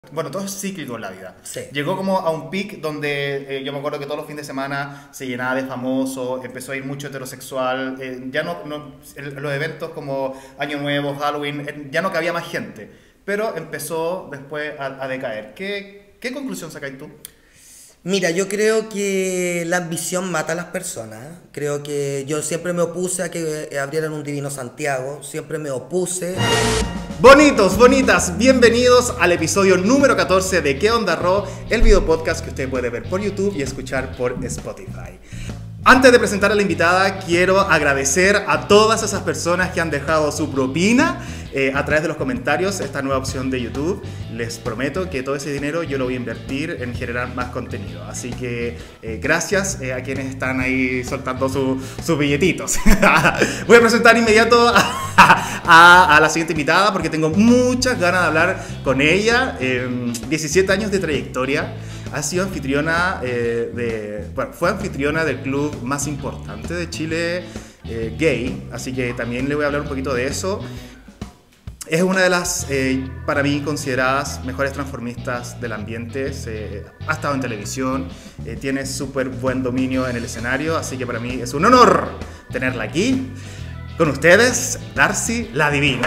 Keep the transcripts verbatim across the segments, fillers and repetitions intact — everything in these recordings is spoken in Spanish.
Bueno, todo es cíclico en la vida. Sí. Llegó como a un pic donde eh, yo me acuerdo que todos los fines de semana se llenaba de famosos, empezó a ir mucho heterosexual, eh, ya no, no el- los eventos como Año Nuevo, Halloween, eh, ya no cabía más gente, pero empezó después a, a decaer. ¿Qué, qué conclusión sacáis tú? Mira, yo creo que la ambición mata a las personas. ¿eh? Creo que yo siempre me opuse a que abrieran un Divino Santiago, siempre me opuse. Bonitos, bonitas, bienvenidos al episodio número catorce de ¿Qué onda Ro? El video podcast que usted puede ver por YouTube y escuchar por Spotify. Antes de presentar a la invitada, quiero agradecer a todas esas personas que han dejado su propina eh, a través de los comentarios, esta nueva opción de YouTube. Les prometo que todo ese dinero yo lo voy a invertir en generar más contenido. Así que eh, gracias eh, a quienes están ahí soltando su- sus billetitos. Voy a presentar inmediato a, a- a la siguiente invitada porque tengo muchas ganas de hablar con ella. Eh, diecisiete años de trayectoria. Ha sido anfitriona eh, de... Bueno, fue anfitriona del club más importante de Chile, eh, gay, así que también le voy a hablar un poquito de eso. Es una de las, eh, para mí, consideradas mejores transformistas del ambiente. Se, ha estado en televisión, eh, tiene súper buen dominio en el escenario, así que para mí es un honor tenerla aquí. Con ustedes, Darcy la Divina.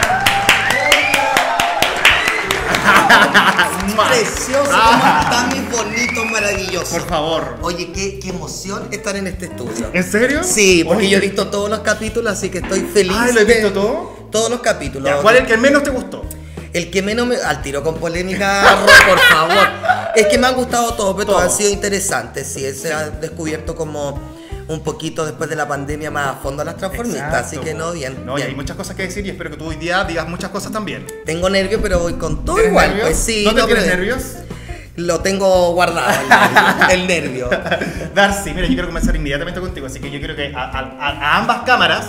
Precioso, Ah. cómo están mis bonitos, maravillosos. Por favor. Oye, qué, qué emoción estar en este estudio. ¿En serio? Sí, porque Oye, yo he visto todos los capítulos, así que estoy feliz. Ay, ¿lo he de- visto todo? Todos los capítulos. Ya, ¿cuál es el que menos te gustó? El que menos me... Al tiro con polémica, Ro, por favor. Es que me han gustado todos, pero todos han Todos. sido interesantes. Sí, se ha descubierto como un poquito después de la pandemia más a fondo a las transformistas. Exacto, Así que no, bien. No, y bien. hay muchas cosas que decir y espero que tú hoy día digas muchas cosas también. Tengo nervios, pero voy con todo ¿Tienes igual. nervios? Pues sí. ¿Dónde no, tienes pero- nervios? Lo tengo guardado, el nervio. el nervio. Darcy, mira, yo quiero comenzar inmediatamente contigo, así que yo quiero que a, a- a- a ambas cámaras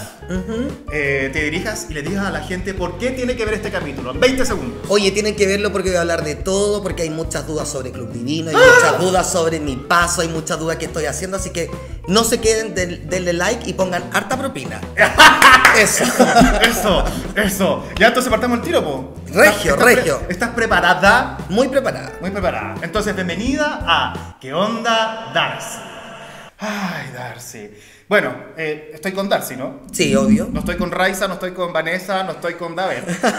eh, te dirijas y le digas a la gente por qué tiene que ver este capítulo. En veinte segundos. Oye, tienen que verlo porque voy a hablar de todo, porque hay muchas dudas sobre Club Divino, hay muchas dudas sobre mi paso, hay muchas dudas que estoy haciendo, así que no se queden, del- denle like y pongan harta propina. Eso. Eso, eso. Ya entonces partamos el tiro, po. Regio, ¿Estás pre- regio. ¿Estás preparada? Muy preparada. Muy preparada. Entonces, bienvenida a ¿Qué onda, Darcy? Ay, Darcy. Bueno, eh, estoy con Darcy, ¿no? Sí, obvio. No estoy con Raiza, no estoy con Vanessa, no estoy con David.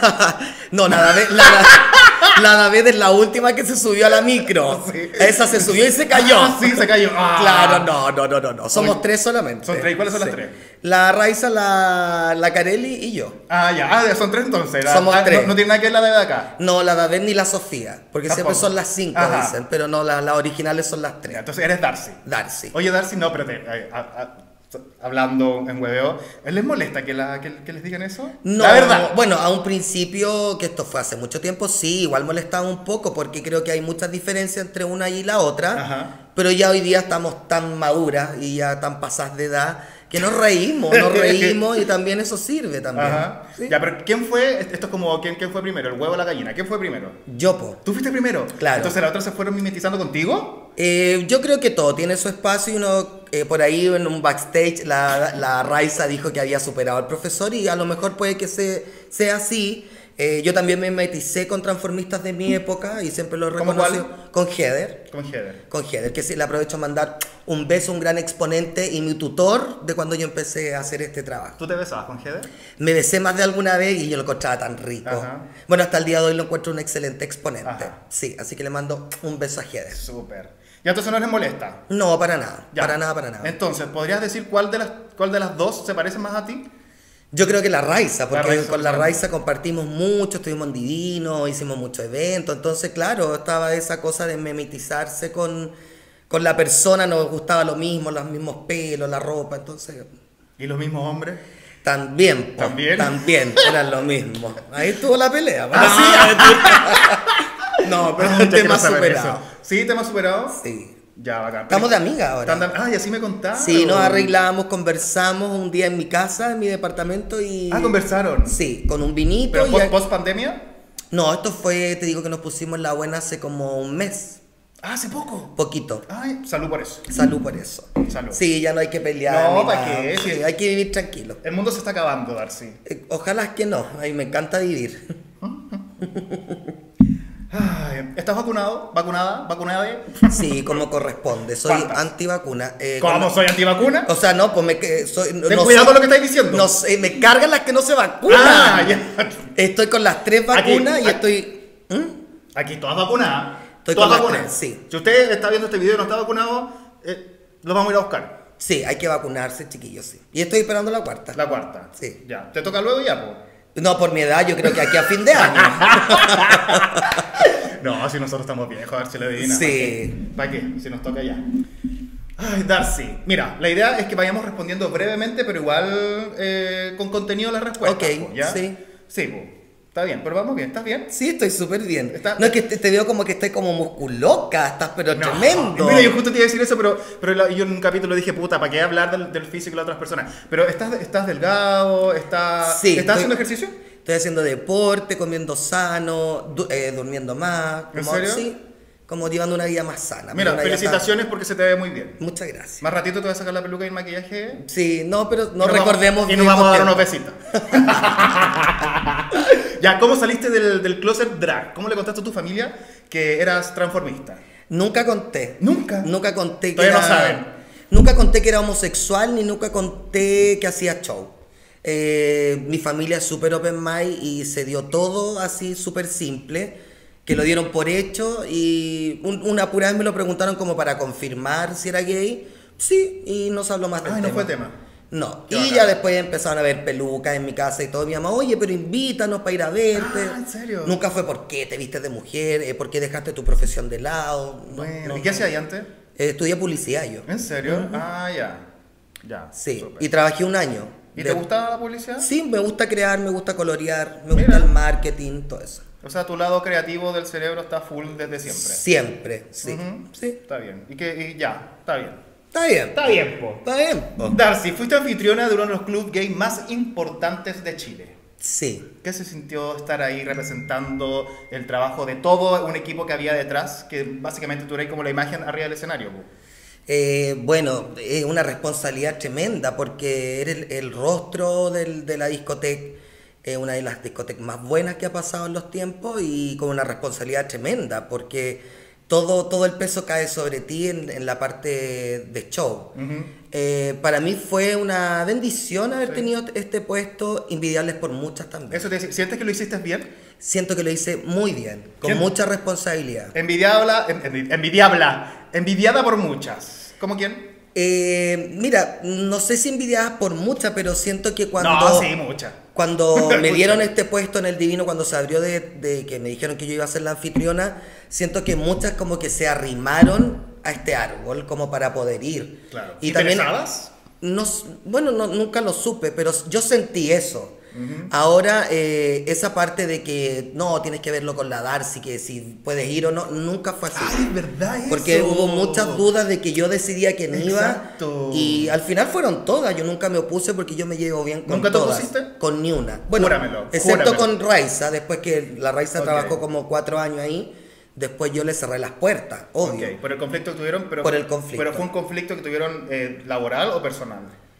No, la David, la, la David es la última que se subió a la micro. Sí. Esa se subió y se cayó. Ah, sí, se cayó. Ah. Claro, no, no, no, no, no. Somos Oye, tres solamente. son tres. ¿Y cuáles son las Sí. tres? La Raiza, la, la Carelli y yo. Ah, ya. Ah, son tres entonces. La- Somos ah, tres. No, no tiene nada que ver la de acá. No, la David ni la Sofía, porque Tampoco. siempre son las cinco, Ajá. dicen, pero no, la- las originales son las Ya, tres. entonces eres Darcy. Darcy. Oye, Darcy, no, espérate. eh, a- a- hablando en hueveo, ¿les molesta que, la, que, que les digan eso? No, La verdad. bueno, a un principio, que esto fue hace mucho tiempo, sí, igual molestaba un poco, porque creo que hay muchas diferencias entre una y la otra, Ajá. pero ya hoy día estamos tan maduras y ya tan pasadas de edad, que nos reímos, nos reímos y también eso sirve también. Ajá. ¿Sí? Ya, pero ¿quién fue? Esto es como, ¿quién, ¿quién fue primero? ¿El huevo o la gallina? ¿Quién fue primero? Yo, po. ¿Tú fuiste primero? Claro. Entonces las otras se fueron mimetizando contigo. Eh, yo creo que todo tiene su espacio y uno, eh, por ahí en un backstage, la, la Raiza dijo que había superado al profesor y a lo mejor puede que se, sea así. Eh, yo también me meticé con transformistas de mi época y siempre lo he ¿Cómo reconocido. cuál? Con Heather. Con Heather. Con Heather, que sí, le aprovecho a mandar un beso, un gran exponente y mi tutor de cuando yo empecé a hacer este trabajo. ¿Tú te besabas con Heather? Me besé más de alguna vez y yo lo encontraba tan rico. Ajá. Bueno, hasta el día de hoy lo encuentro un excelente exponente. Ajá. Sí, así que le mando un beso a Heather. Súper. Ya entonces no les molesta. No, para nada. Ya. Para nada, para nada. Entonces, ¿podrías decir cuál de las, cuál de las dos se parece más a ti? Yo creo que la Raiza, porque Raiza, con la claro. Raiza compartimos mucho, estuvimos en Divino, hicimos muchos eventos, entonces claro, estaba esa cosa de memetizarse con, con la persona, nos gustaba lo mismo, los mismos pelos, la ropa, entonces ¿Y los mismos hombres? también, po, ¿También? también eran lo mismo. Ahí estuvo la pelea. ¿Ah, No, pero Ah, es un ya quiero tema saber superado. eso. ¿Sí? ¿Tema superado? Sí. Ya, bacán. Estamos de amigas ahora. Están de- Ah, y así me contaron. Sí, nos arreglamos, conversamos un día en mi casa, en mi departamento y... Ah, conversaron. Sí, con un vinito. ¿Pero y post, ya- post pandemia? No, esto fue, te digo que nos pusimos en la buena hace como un mes, Ah, hace poco. poquito. Ay, salud por eso. Salud por eso. Salud. Sí, ya no hay que pelear. No, ni ¿para nada. qué? Sí, Sí. hay que vivir tranquilo. El mundo se está acabando, Darcy. Eh, Ojalá que no, a mí me encanta vivir. Ay, ¿estás vacunado? ¿Vacunada? ¿Vacunada? Sí, como corresponde. Soy ¿Cuántas? antivacuna. Eh, ¿Cómo? con- ¿Soy antivacuna? O sea, no, pues me que- soy. No, Ten no cuidado sé- con lo que estáis diciendo. No sé, me cargan las que no se vacunan. Ah, ya. Estoy con las tres vacunas Aquí- y estoy. ¿Mm? Aquí todas vacunadas. Estoy todas con las vacunadas. tres, sí. Si usted está viendo este video y no está vacunado, eh, lo vamos a ir a buscar. Sí, hay que vacunarse, chiquillos, sí. Y estoy esperando la cuarta. La cuarta. Sí. Ya. ¿Te toca luego ya, po? No, por mi edad, yo creo que aquí a fin de año. No, si nosotros estamos viejos, a ver si le adivina. Sí. ¿Para qué? ¿Para qué? Si nos toca ya. Ay, Darcy. Mira, la idea es que vayamos respondiendo brevemente, pero igual eh, con contenido las respuestas. Ok, po, ¿ya? sí. Sí, po. Está bien, pero vamos bien. ¿Estás bien? Sí, estoy súper bien. Está- No, es que te, te veo como que estoy como musculoca, estás pero No. tremendo. Mira, yo justo te iba a decir eso, pero, pero la- yo en un capítulo dije, puta, ¿para qué hablar del, del físico de las otras personas? Pero estás, estás delgado, estás, Sí, ¿estás estoy- haciendo ejercicio? Estoy haciendo deporte, comiendo sano, du- eh, durmiendo más. ¿En como- serio? Sí, como llevando una vida más sana. Mira, una vida felicitaciones porque se te ve muy bien. tan- Muchas gracias. Más ratito te voy a sacar la peluca y el maquillaje. Sí, no, pero no Y nos recordemos. Vamos, y nos vamos a dar unos viejos besitos. Ya, ¿cómo saliste del, del closet drag? ¿Cómo le contaste a tu familia que eras transformista? tiempos. Nunca conté. ¿Nunca? Nunca conté que Todavía era. no saben. Nunca conté que era homosexual, ni nunca conté que hacía show. Eh, mi familia es súper open mind y se dio todo así súper simple, que lo dieron por hecho y un- una pura vez me lo preguntaron como para confirmar si era gay. Sí, y no se habló más del Ay, tema. no fue tema. No, Qué y bacán. ya después empezaron a ver pelucas en mi casa y todo. Mi mamá, oye, pero invítanos para ir a verte. Ah, ¿en serio? Nunca fue por qué te vistes de mujer, eh, por qué dejaste tu profesión de lado. No, Bueno, no, ¿y qué no. hacías ahí antes? Eh, estudié publicidad yo. ¿En serio? Ah, ya. Ya. Sí, súper. y trabajé un año. ¿Y De- te gustaba la publicidad? Sí, me gusta crear, me gusta colorear, me Mira. gusta el marketing, todo eso. O sea, tu lado creativo del cerebro está full desde siempre. Siempre, sí. Ujú. Sí, Está bien. ¿Y qué? Y ya, está bien. está bien. Está bien, po. Está bien. po. Darcy, fuiste anfitriona de uno de los clubs gay más importantes de Chile. Sí. ¿Qué se sintió estar ahí representando el trabajo de todo un equipo que había detrás? Que básicamente tú eres como la imagen arriba del escenario. po. Eh, bueno, es una responsabilidad tremenda porque eres el, el rostro del- de la discoteca, es una de las discotecas más buenas que ha pasado en los tiempos y con una responsabilidad tremenda porque todo, todo el peso cae sobre ti en, en la parte de show. Ujú. Eh, para mí fue una bendición haber Sí. tenido este puesto, envidiarles por muchas también. Eso te decía, ¿sientes que lo hiciste bien? Siento que lo hice muy bien, con ¿Quién? mucha responsabilidad. Envidiable, en- envi- envidiabla, envidiada por muchas. ¿Cómo quién? Eh, mira, no sé si envidiada por muchas, pero siento que cuando... No, sí, muchas. Cuando me Muchas. dieron este puesto en el Divino, cuando se abrió de, de que me dijeron que yo iba a ser la anfitriona, siento que muchas como que se arrimaron a este árbol como para poder ir. Claro. Y ¿Y también, te besabas? no, s- bueno, no, nunca lo supe, pero yo sentí eso. Ahora, eh, esa parte de que no, tienes que verlo con la Darcy, que si puedes ir o no, nunca fue así. Ay, ¿verdad eso? Porque hubo muchas dudas de que yo decidía quién Exacto. iba y al final fueron todas, yo nunca me opuse porque yo me llevo bien con ¿Nunca te todas. opusiste? Con ni una. Bueno, Júramelo, excepto júramelo. con Raiza, después que la Raiza Ok. trabajó como cuatro años ahí, después yo le cerré las puertas, obvio. Ok, por el conflicto que tuvieron, pero... Por el conflicto. Pero fue un conflicto que tuvieron eh, laboral o personal.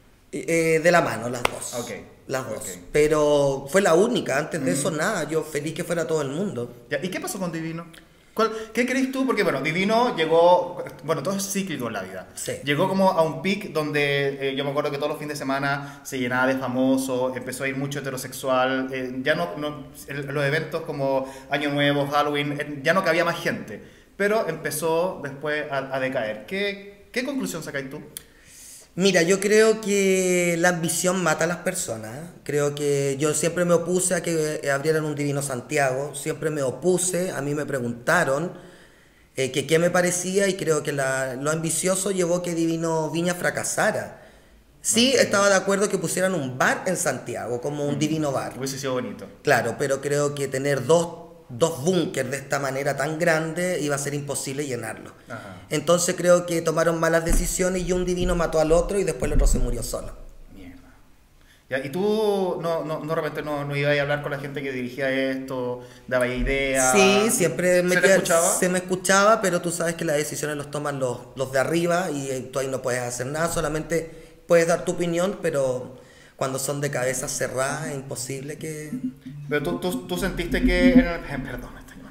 Eh, de la mano, las dos. Ok. Las dos. Ok. Pero fue la única, antes de eso nada, yo feliz que fuera todo el mundo. Ya, ¿y qué pasó con Divino? ¿Cuál- ¿Qué crees tú? Porque bueno, Divino llegó, bueno, todo es cíclico en la vida. Sí. Llegó como a un pic donde eh, yo me acuerdo que todos los fines de semana se llenaba de famosos, empezó a ir mucho heterosexual, eh, ya no, no el- los eventos como Año Nuevo, Halloween, eh, ya no cabía más gente, pero empezó después a, a decaer. ¿Qué, qué conclusión sacáis tú? Mira, yo creo que la ambición mata a las personas. ¿eh? Creo que yo siempre me opuse a que eh, abrieran un Divino Santiago, siempre me opuse, a mí me preguntaron eh, que qué me parecía y creo que la- lo ambicioso llevó que Divino Viña fracasara. Sí, estaba de acuerdo que pusieran un bar en Santiago, como un Divino Bar. Hubiese sido bonito. Claro, pero creo que tener dos, dos búnkers de esta manera tan grande iba a ser imposible llenarlo. Ajá. Entonces creo que tomaron malas decisiones y un divino mató al otro y después el otro se murió solo. Mierda. Ya, ¿y tú no, no, no, de repente no, no ibas a hablar con la gente que dirigía esto, daba ideas? Sí, siempre me, ¿Se te queda- escuchaba? se me escuchaba, pero tú sabes que las decisiones los toman los, los de arriba y eh, tú ahí no puedes hacer nada, solamente puedes dar tu opinión, pero cuando son de cabeza cerrada es imposible que... Pero tú, tú, tú sentiste que... en el- Perdón, me está llamando.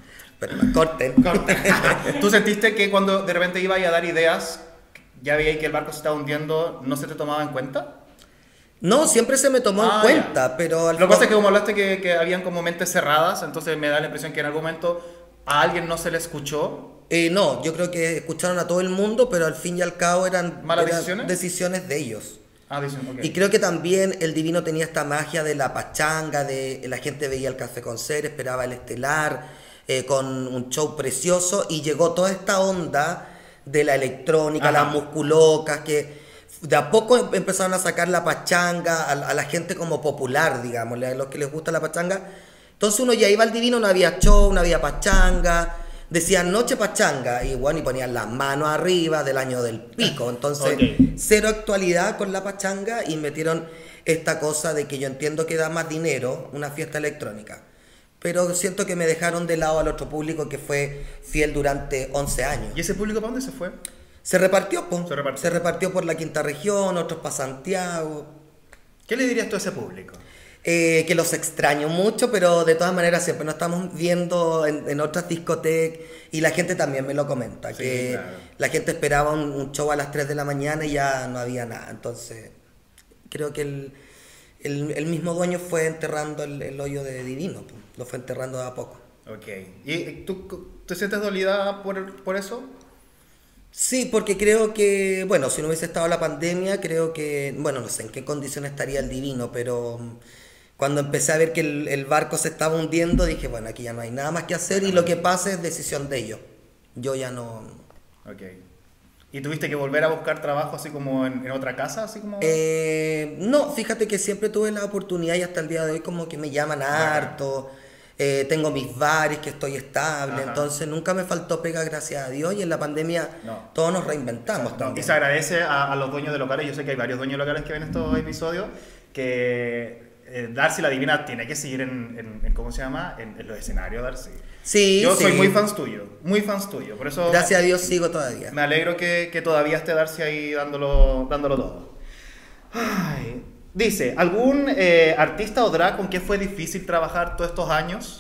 Espera, corten. Corten. ¿Tú sentiste que cuando de repente ibas a dar ideas, ya veías que el barco se estaba hundiendo, no se te tomaba en cuenta? No, siempre se me tomó Ah, en cuenta, ya. pero... Al Lo que pasa es que como hablaste que, que habían como mentes cerradas, entonces me da la impresión que en algún momento a alguien no se le escuchó. Eh, no, yo creo que escucharon a todo el mundo, pero al fin y al cabo eran, ¿Malas eran decisiones? decisiones de ellos. Ah, dicen, ok. Y creo que también el Divino tenía esta magia de la pachanga, de la gente veía el Café con Ser, esperaba el Estelar, eh, con un show precioso, y llegó toda esta onda de la electrónica, Ajá. las musculocas, que de a poco empezaron a sacar la pachanga a, a la gente como popular, digamos, a los que les gusta la pachanga. Entonces uno ya iba al Divino, no había show, no había pachanga, decían noche pachanga, y bueno, y ponían las manos arriba del año del pico. Entonces, Ok. cero actualidad con la pachanga, y metieron esta cosa de que yo entiendo que da más dinero una fiesta electrónica. Pero siento que me dejaron de lado al otro público que fue fiel durante once años. ¿Y ese público para dónde se fue? Se repartió, po. Se repartió. Se repartió por la quinta región, otros para Santiago. ¿Qué le dirías tú a ese público? Eh, que los extraño mucho, pero de todas maneras siempre nos estamos viendo en, en otras discotecas, y la gente también me lo comenta, Sí, que claro. la gente esperaba un, un show a las tres de la mañana y ya no había nada. Entonces, creo que el, el, el mismo dueño fue enterrando el, el hoyo de Divino, po. Lo fue enterrando de a poco. Ok. ¿Y tú te sientes dolida por, por eso? Sí, porque creo que, bueno, si no hubiese estado la pandemia, creo que, bueno, no sé en qué condición estaría el Divino, pero mm, cuando empecé a ver que el, el barco se estaba hundiendo, dije, bueno, aquí ya no hay nada más que hacer, y lo que pase es decisión de ellos. Yo ya no... Ok. ¿Y tuviste que volver a buscar trabajo así como en, en otra casa? Así como... Eh, no, fíjate que siempre tuve la oportunidad, y hasta el día de hoy como que me llaman harto. Eh, tengo mis bares, que estoy estable. Ajá. Entonces nunca me faltó pega, gracias a Dios, y en la pandemia No. todos nos reinventamos No, y también. se agradece a, a los dueños de locales. Yo sé que hay varios dueños de locales que ven estos episodios, que eh, Darcy la Divina tiene que seguir en, en- en- ¿cómo se llama? En, en los escenarios, Darcy. Sí, Yo soy sí. muy fans tuyo, muy fans tuyo. Por eso Gracias a Dios sigo todavía. me alegro que, que todavía esté Darcy ahí dándolo, dándolo todo. Ay, dice, ¿algún eh, artista o drag con quien fue difícil trabajar todos estos años?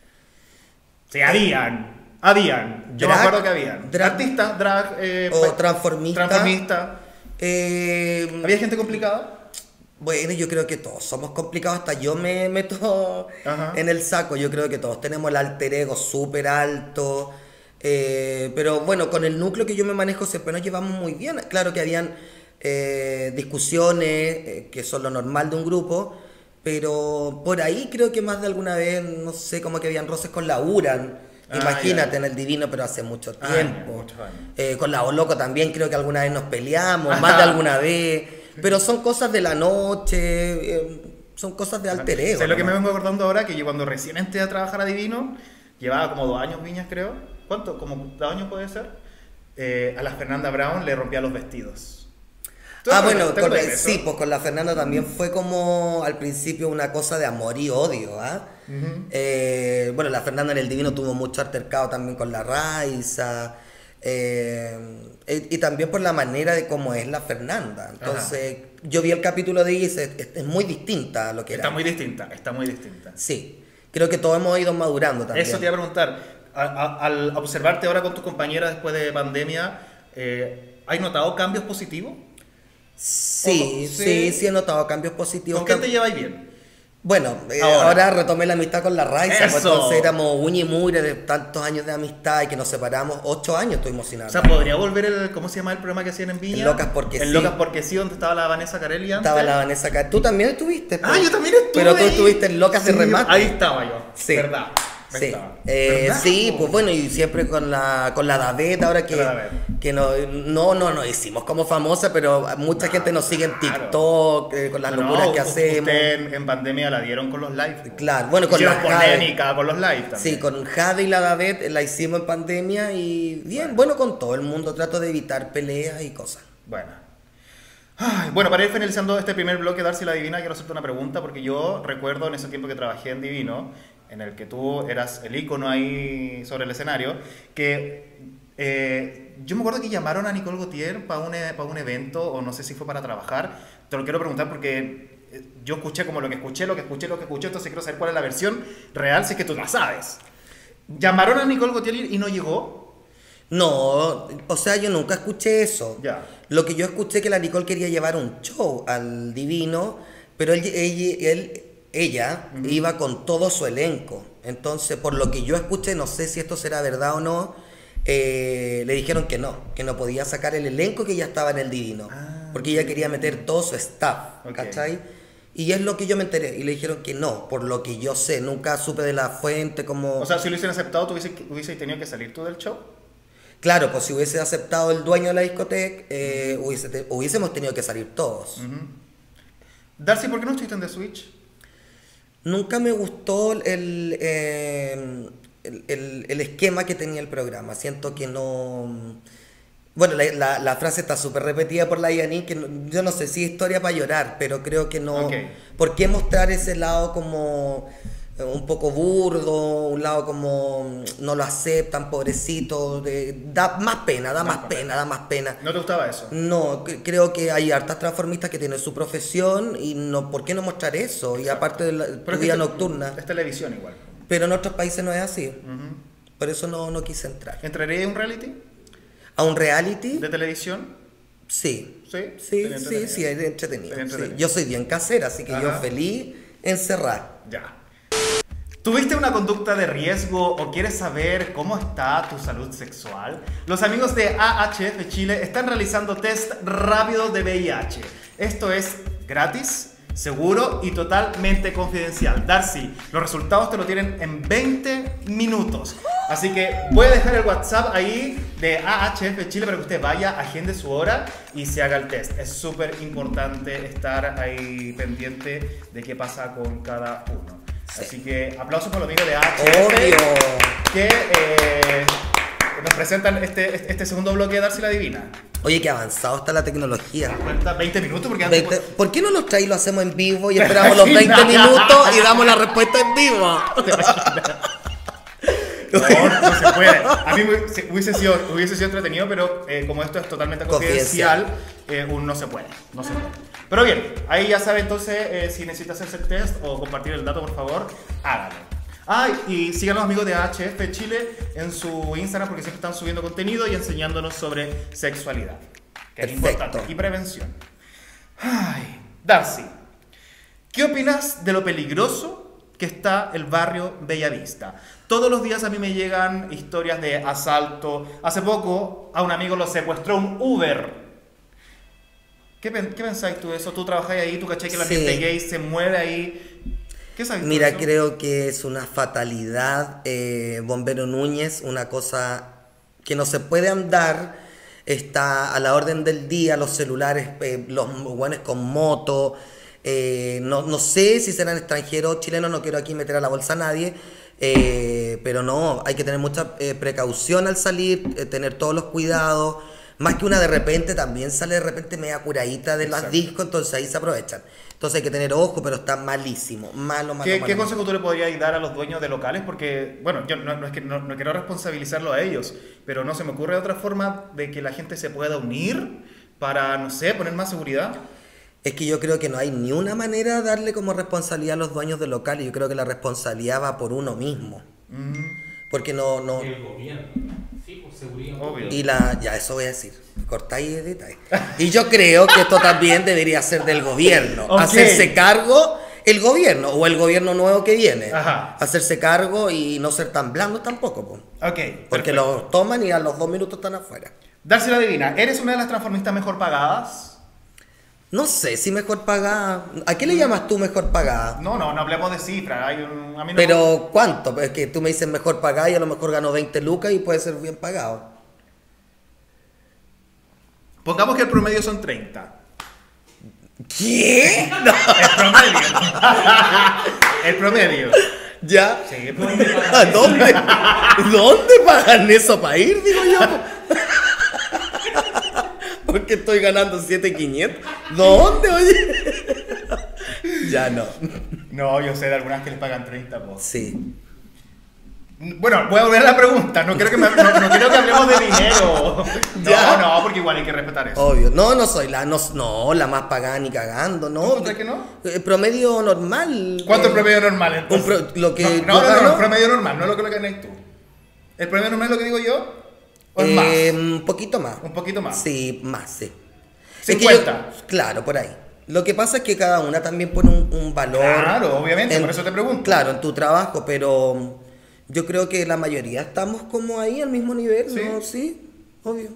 Sí, habían, habían. Yo me Drag, acuerdo que habían. drag, Artistas, drag, eh, o pa- transformista. transformista. Eh, ¿Había gente complicada? Bueno, yo creo que todos somos complicados, hasta yo me meto Ajá. en el saco. Yo creo que todos tenemos el alter ego súper alto, eh, pero bueno, con el núcleo que yo me manejo siempre nos llevamos muy bien. Claro que habían eh, discusiones, eh, que son lo normal de un grupo, pero por ahí creo que más de alguna vez, no sé, como que habían roces con la Uran. Ah, Imagínate, ya. en el Divino, pero hace mucho Años, tiempo. muchos años. Eh, con la Oloco también creo que alguna vez nos peleamos, más de alguna vez. Pero son cosas de la noche, eh, son cosas de alter ego. ¿Sabes lo que me ¿no? vengo acordando ahora? Que yo cuando recién entré a trabajar a Divino, llevaba como dos años Viñas, creo. ¿Cuánto? ¿Como dos años puede ser? Eh, a la Fernanda Brown le rompía los vestidos. ¿Tú Ah, te bueno, acuerdas- te con- acuerdas de eso? sí, pues con la Fernanda también fue como al principio una cosa de amor y odio, ¿ah? Ujú. Eh, bueno, la Fernanda en el Divino tuvo mucho altercado también con la Raiza, eh, y, y también por la manera de cómo es la Fernanda. Entonces, yo vi el capítulo de ella y es, es- es muy distinta a lo que era. Está muy distinta, está muy distinta. Sí, creo que todos hemos ido madurando también. Eso te iba a preguntar. A- a- al observarte ahora con tus compañeras después de pandemia, eh, ¿has notado cambios positivos? Sí, Ojo, sí, sí. sí he notado cambios positivos. ¿Con quién te lleváis bien? Bueno, eh, Ahora. ahora. retomé la amistad con la Raiza, pues ¡Eso! entonces éramos uña y mugre de tantos años de amistad y que nos separamos, ocho años estuvimos sin O hablar. sea, ¿podría volver el, ¿cómo se llama el programa que hacían en Viña? En Locas Porque En Sí. Locas Porque Sí, donde estaba la Vanessa Carelli antes. Estaba la Vanessa acá. Tú también estuviste. Ah, pues. yo también estuve Pero tú ahí. estuviste en Locas de Sí, Remate. Ahí estaba yo. Sí. ¿Verdad? Sí, ¿Verdad? Eh, ¿Verdad? sí, pues bueno, y siempre con la con la Davet, ahora que, Con la Davet. que no, no, no nos hicimos como famosa, pero mucha No, gente nos sigue en claro. TikTok, eh, con las No, locuras no, que u- hacemos. Usted en, en pandemia la dieron con los lives. Claro, bueno, con Hicieron la Jade. polémica con los lives también. Sí, con Jade y la Davet eh, la hicimos en pandemia y bien, bueno, con todo el mundo trato de evitar peleas y cosas. Bueno. Ay, bueno, para ir finalizando este primer bloque, Darcy la Divina, quiero hacerte una pregunta, porque yo recuerdo en ese tiempo que trabajé en Divino, en el que tú eras el ícono ahí sobre el escenario, que eh, yo me acuerdo que llamaron a Nicole Gautier para un, e- para un evento, o no sé si fue para trabajar. Te lo quiero preguntar porque eh, yo escuché como lo que escuché, lo que escuché, lo que escuché, entonces quiero saber cuál es la versión real, si es que tú la sabes. ¿Llamaron a Nicole Gautier y no llegó? No, o sea, yo nunca escuché eso. Ya. Lo que yo escuché que la Nicole quería llevar un show al Divino, pero él, ella, él, ella uh-huh. iba con todo su elenco. Entonces, por lo que yo escuché, no sé si esto será verdad o no, eh, le dijeron que no, que no podía sacar el elenco que ya estaba en el Divino, ah, porque ella quería meter todo su staff, okay. ¿Cachai? Y es lo que yo me enteré, y le dijeron que no, por lo que yo sé, nunca supe de la fuente como... O sea, si lo hubiesen aceptado, ¿tú hubiese, hubiese tenido que salir tú del show? Claro, pues si hubiese aceptado el dueño de la discoteca, eh, hubiese te, hubiésemos tenido que salir todos. Uh-huh. Darcy, ¿por qué no estuviste en The Switch? Nunca me gustó el, eh, el, el, el esquema que tenía el programa. Siento que no... Bueno, la, la, la frase está súper repetida por la Yanni, que no, yo no sé si es historia para llorar, pero creo que no... Okay. ¿Por qué mostrar ese lado como un poco burdo, un lado como no lo aceptan, pobrecito? De, da más pena, da más, más pena, pena, da más pena. ¿No te gustaba eso? No, creo que hay hartas transformistas que tienen su profesión y no, ¿por qué no mostrar eso? Exacto. Y aparte de la tu vida nocturna. Es televisión igual. Pero en otros países no es así. Uh-huh. Por eso no, no quise entrar. ¿Entraré en un reality? ¿A un reality? ¿De televisión? Sí. ¿Sí? Sí, sí, sí, es entretenido. entretenido. Sí. Yo soy bien casera, así que Ajá. yo feliz encerrar. Ya. ¿Tuviste una conducta de riesgo o quieres saber cómo está tu salud sexual? Los amigos de A H F Chile están realizando test rápidos de V I H. Esto es gratis, seguro y totalmente confidencial. Darcy, los resultados te lo tienen en veinte minutos. Así que voy a dejar el WhatsApp ahí de A H F Chile para que usted vaya, agende su hora y se haga el test. Es súper importante estar ahí pendiente de qué pasa con cada uno. Sí. Así que aplausos para los amigos de A H F. Obvio. Que eh, nos presentan este, este segundo bloque de Darcy la Divina. Oye, qué avanzado está la tecnología. ¿Te das cuenta? veinte minutos porque antes... veinte... ¿Por qué no los traes y lo hacemos en vivo y esperamos los veinte minutos y damos la respuesta en vivo? No, no se puede. A mí hubiese sido, hubiese sido entretenido, pero eh, como esto es totalmente confidencial, eh, uno no se puede, no se puede. Pero bien, ahí ya sabe entonces eh, si necesita hacerse el test o compartir el dato, por favor, hágalo. Ah, y sigan los amigos de A H F Chile en su Instagram porque siempre están subiendo contenido y enseñándonos sobre sexualidad, que Perfecto. Es importante, y prevención. Ay, Darcy, ¿qué opinas de lo peligroso que está el barrio Bellavista? Todos los días a mí me llegan historias de asalto. Hace poco a un amigo lo secuestró un Uber. ¿Qué, qué pensáis tú de eso? Tú trabajas ahí, tú cachai que el ambiente sí. gay se mueve ahí. ¿Qué sabes tú Mira, de eso? Creo que es una fatalidad. Eh, Bombero Núñez, una cosa que no se puede andar. Está a la orden del día, los celulares, eh, los buenos con moto. Eh, no, no sé si serán extranjeros o chilenos, no quiero aquí meter a la bolsa a nadie, eh, pero no, hay que tener mucha eh, precaución al salir, eh, tener todos los cuidados, más que una de repente también sale de repente media curadita de las discos, entonces ahí se aprovechan. Entonces hay que tener ojo, pero está malísimo, malo, malo, ¿Qué, malo. ¿Qué consejo tú le podrías dar a los dueños de locales? Porque, bueno, yo no, no es que no, no quiero responsabilizarlo a ellos, pero no se me ocurre otra forma de que la gente se pueda unir para, no sé, poner más seguridad. Es que yo creo que no hay ni una manera de darle como responsabilidad a los dueños del local. Y yo creo que la responsabilidad va por uno mismo. Mm. Porque no... no... El gobierno. Sí, por seguridad. Obvio. Y la... Ya, eso voy a decir. Cortáis y editáis. Y yo creo que esto también debería ser del gobierno. Okay. Hacerse cargo el gobierno o el gobierno nuevo que viene. Ajá. Hacerse cargo y no ser tan blandos tampoco. Po. Ok. Porque los toman y a los dos minutos están afuera. Darcy la Divina, ¿eres una de las transformistas mejor pagadas? No sé si mejor pagada. ¿A qué le llamas tú mejor pagada? No, no, no hablemos de cifras. Hay un, a mí no Pero me... ¿cuánto? Es que tú me dices mejor pagada y a lo mejor gano veinte lucas y puede ser bien pagado. Pongamos que el promedio son treinta. ¿Qué? No. El promedio. El promedio. ¿Ya? Sí, el promedio. ¿A dónde? ¿Dónde pagan eso para ir? Digo yo. Porque estoy ganando siete mil quinientos. ¿Dónde, oye? Ya no. No, yo sé de algunas que les pagan treinta, pues. Sí. Bueno, voy a volver a la pregunta. No quiero que, me, no, no quiero que hablemos de dinero. No, ¿Ya? no, porque igual hay que respetar eso. Obvio. No, no soy la, no, no, la más pagada ni cagando, ¿no? ¿Tú crees que no? El promedio normal. ¿Cuánto eh, es promedio normal entonces? Pro, lo que no, no, no, no, no, promedio normal, no es lo que lo ganas tú. ¿El promedio no es lo que digo yo? ¿O es Eh, más? Un poquito más. Un poquito más. Sí, más, sí. Es que cincuenta. yo- claro, por ahí. Lo que pasa es que cada una también pone un, un valor. Claro, obviamente, en- por eso te pregunto. Claro, en tu trabajo, pero yo creo que la mayoría estamos como ahí al mismo nivel, ¿Sí? ¿no? Sí, obvio.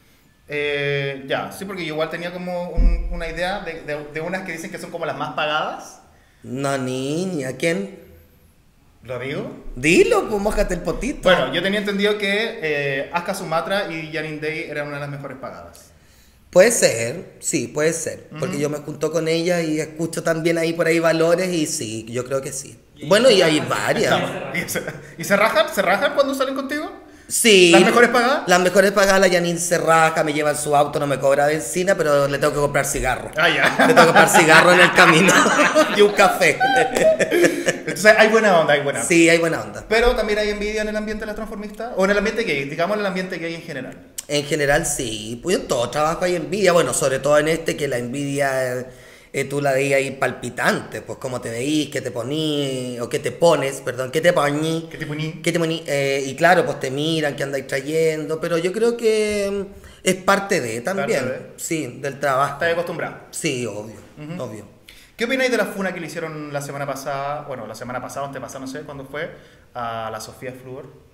Eh, ya, sí, porque yo igual tenía como un- una idea de, de- de unas que dicen que son como las más pagadas. No, niña, ¿quién? ¿Lo digo? Dilo, pues mójate el potito. Bueno, yo tenía entendido que eh, Aska Sumatra y Janine Day eran una de las mejores pagadas. Puede ser, sí, puede ser. Porque Ujú. yo me junto con ella y escucho también ahí por ahí valores y sí, yo creo que sí. Bueno, y hay varias. Estamos. ¿Y se, ¿Y se rajan? ¿Se rajan cuando salen contigo? Sí. ¿Las mejores pagadas? Las mejores pagadas, la Janine se raja, me lleva en su auto, no me cobra benzina, pero le tengo que comprar cigarro. Ah, Le ya. tengo que comprar cigarro en el camino y un café. Entonces hay buena onda, hay buena onda. Sí, hay buena onda. Pero también hay envidia en el ambiente de las transformistas. O en el ambiente gay, digamos en el ambiente gay en general. En general sí, pues en todo trabajo hay envidia, bueno, sobre todo en este que la envidia eh, eh, tú la veías ahí palpitante, pues cómo te veís, qué te poní, o qué te pones, perdón, qué te poní, ¿Qué tipo ni? qué te poní, eh, y claro, pues te miran, qué andáis trayendo, pero yo creo que mm, es parte de también, Parte de. sí, del trabajo. ¿Estás acostumbrado? Sí, obvio, Ujú. obvio. ¿Qué opináis de la funa que le hicieron la semana pasada, bueno, la semana pasada, antepasada, no sé cuándo fue, a la Sofía Fluor?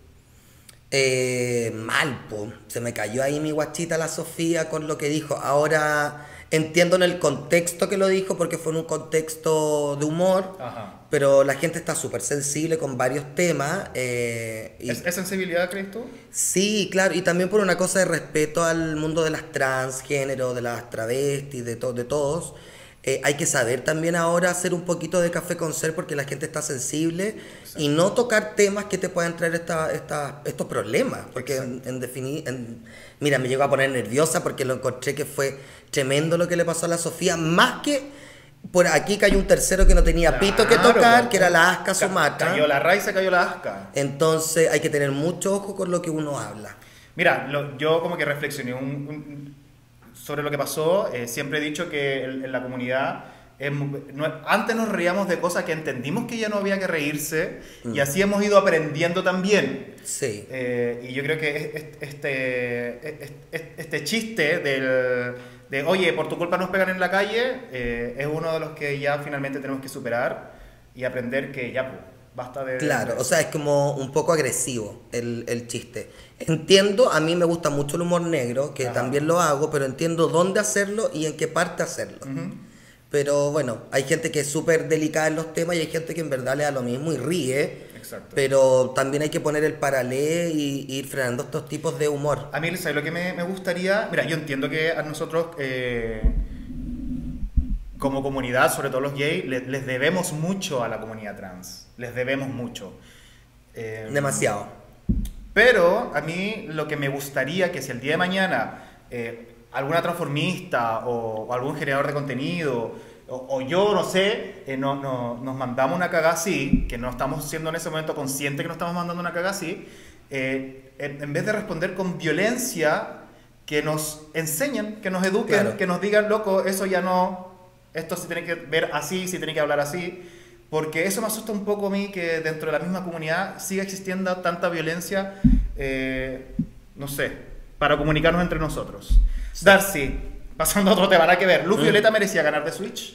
Eh, mal, po. Se me cayó ahí mi guachita la Sofía con lo que dijo. Ahora entiendo en el contexto que lo dijo porque fue en un contexto de humor, Ajá. pero la gente está súper sensible con varios temas. eh, y ¿Es, es sensibilidad, crees tú? sí, claro, y también por una cosa de respeto al mundo de las transgénero, de las travestis, de, to- de todos. Eh, hay que saber también ahora hacer un poquito de café con ser porque la gente está sensible y no tocar temas que te puedan traer esta, esta- estos problemas. Porque en, en defini- en- mira, me llegó a poner nerviosa porque lo encontré que fue tremendo lo que le pasó a la Sofía. Más que por aquí cayó un tercero que no tenía pito que Claro, tocar, pues. que era la Aska Ca- Sumatra. Cayó la Raiza, cayó la Asca. Entonces hay que tener mucho ojo con lo que uno habla. Mira, lo- yo como que reflexioné un- un- sobre lo que pasó. eh, siempre he dicho que en, en la comunidad, es mu- no- antes nos reíamos de cosas que entendimos que ya no había que reírse y así hemos ido aprendiendo también. Sí. Eh, y yo creo que es- es- este, es- es- este chiste del, de, oye, por tu culpa nos pegan en la calle, eh, es uno de los que ya finalmente tenemos que superar y aprender que ya, pues, basta de... Claro, o sea, es como un poco agresivo el, el chiste. Entiendo, a mí me gusta mucho el humor negro, que Ajá. también lo hago, pero entiendo dónde hacerlo y en qué parte hacerlo. Ujú. Pero bueno, hay gente que es súper delicada en los temas y hay gente que en verdad le da lo mismo y ríe. Exacto. Pero también hay que poner el paralelo y, y ir frenando estos tipos de humor. A mí, ¿sabes lo que me, me gustaría? Mira, yo entiendo que a nosotros, eh, como comunidad, sobre todo los gays, le- les debemos mucho a la comunidad trans. Les debemos mucho. Eh, Demasiado. Pero a mí lo que me gustaría que si el día de mañana eh, alguna transformista o, o algún generador de contenido o, o yo, no sé, eh, no, no- nos mandamos una cagada así, que no estamos siendo en ese momento conscientes que nos estamos mandando una cagada así, eh, en, en vez de responder con violencia, que nos enseñen, que nos eduquen, Claro. que nos digan, loco, eso ya no, esto se tiene que ver así, se tiene que hablar así. Porque eso me asusta un poco a mí, que dentro de la misma comunidad siga existiendo tanta violencia, eh, no sé, para comunicarnos entre nosotros. Darcy, pasando a otro tema, nada que ver. ¿Luz Mm. Violeta merecía ganar de Switch?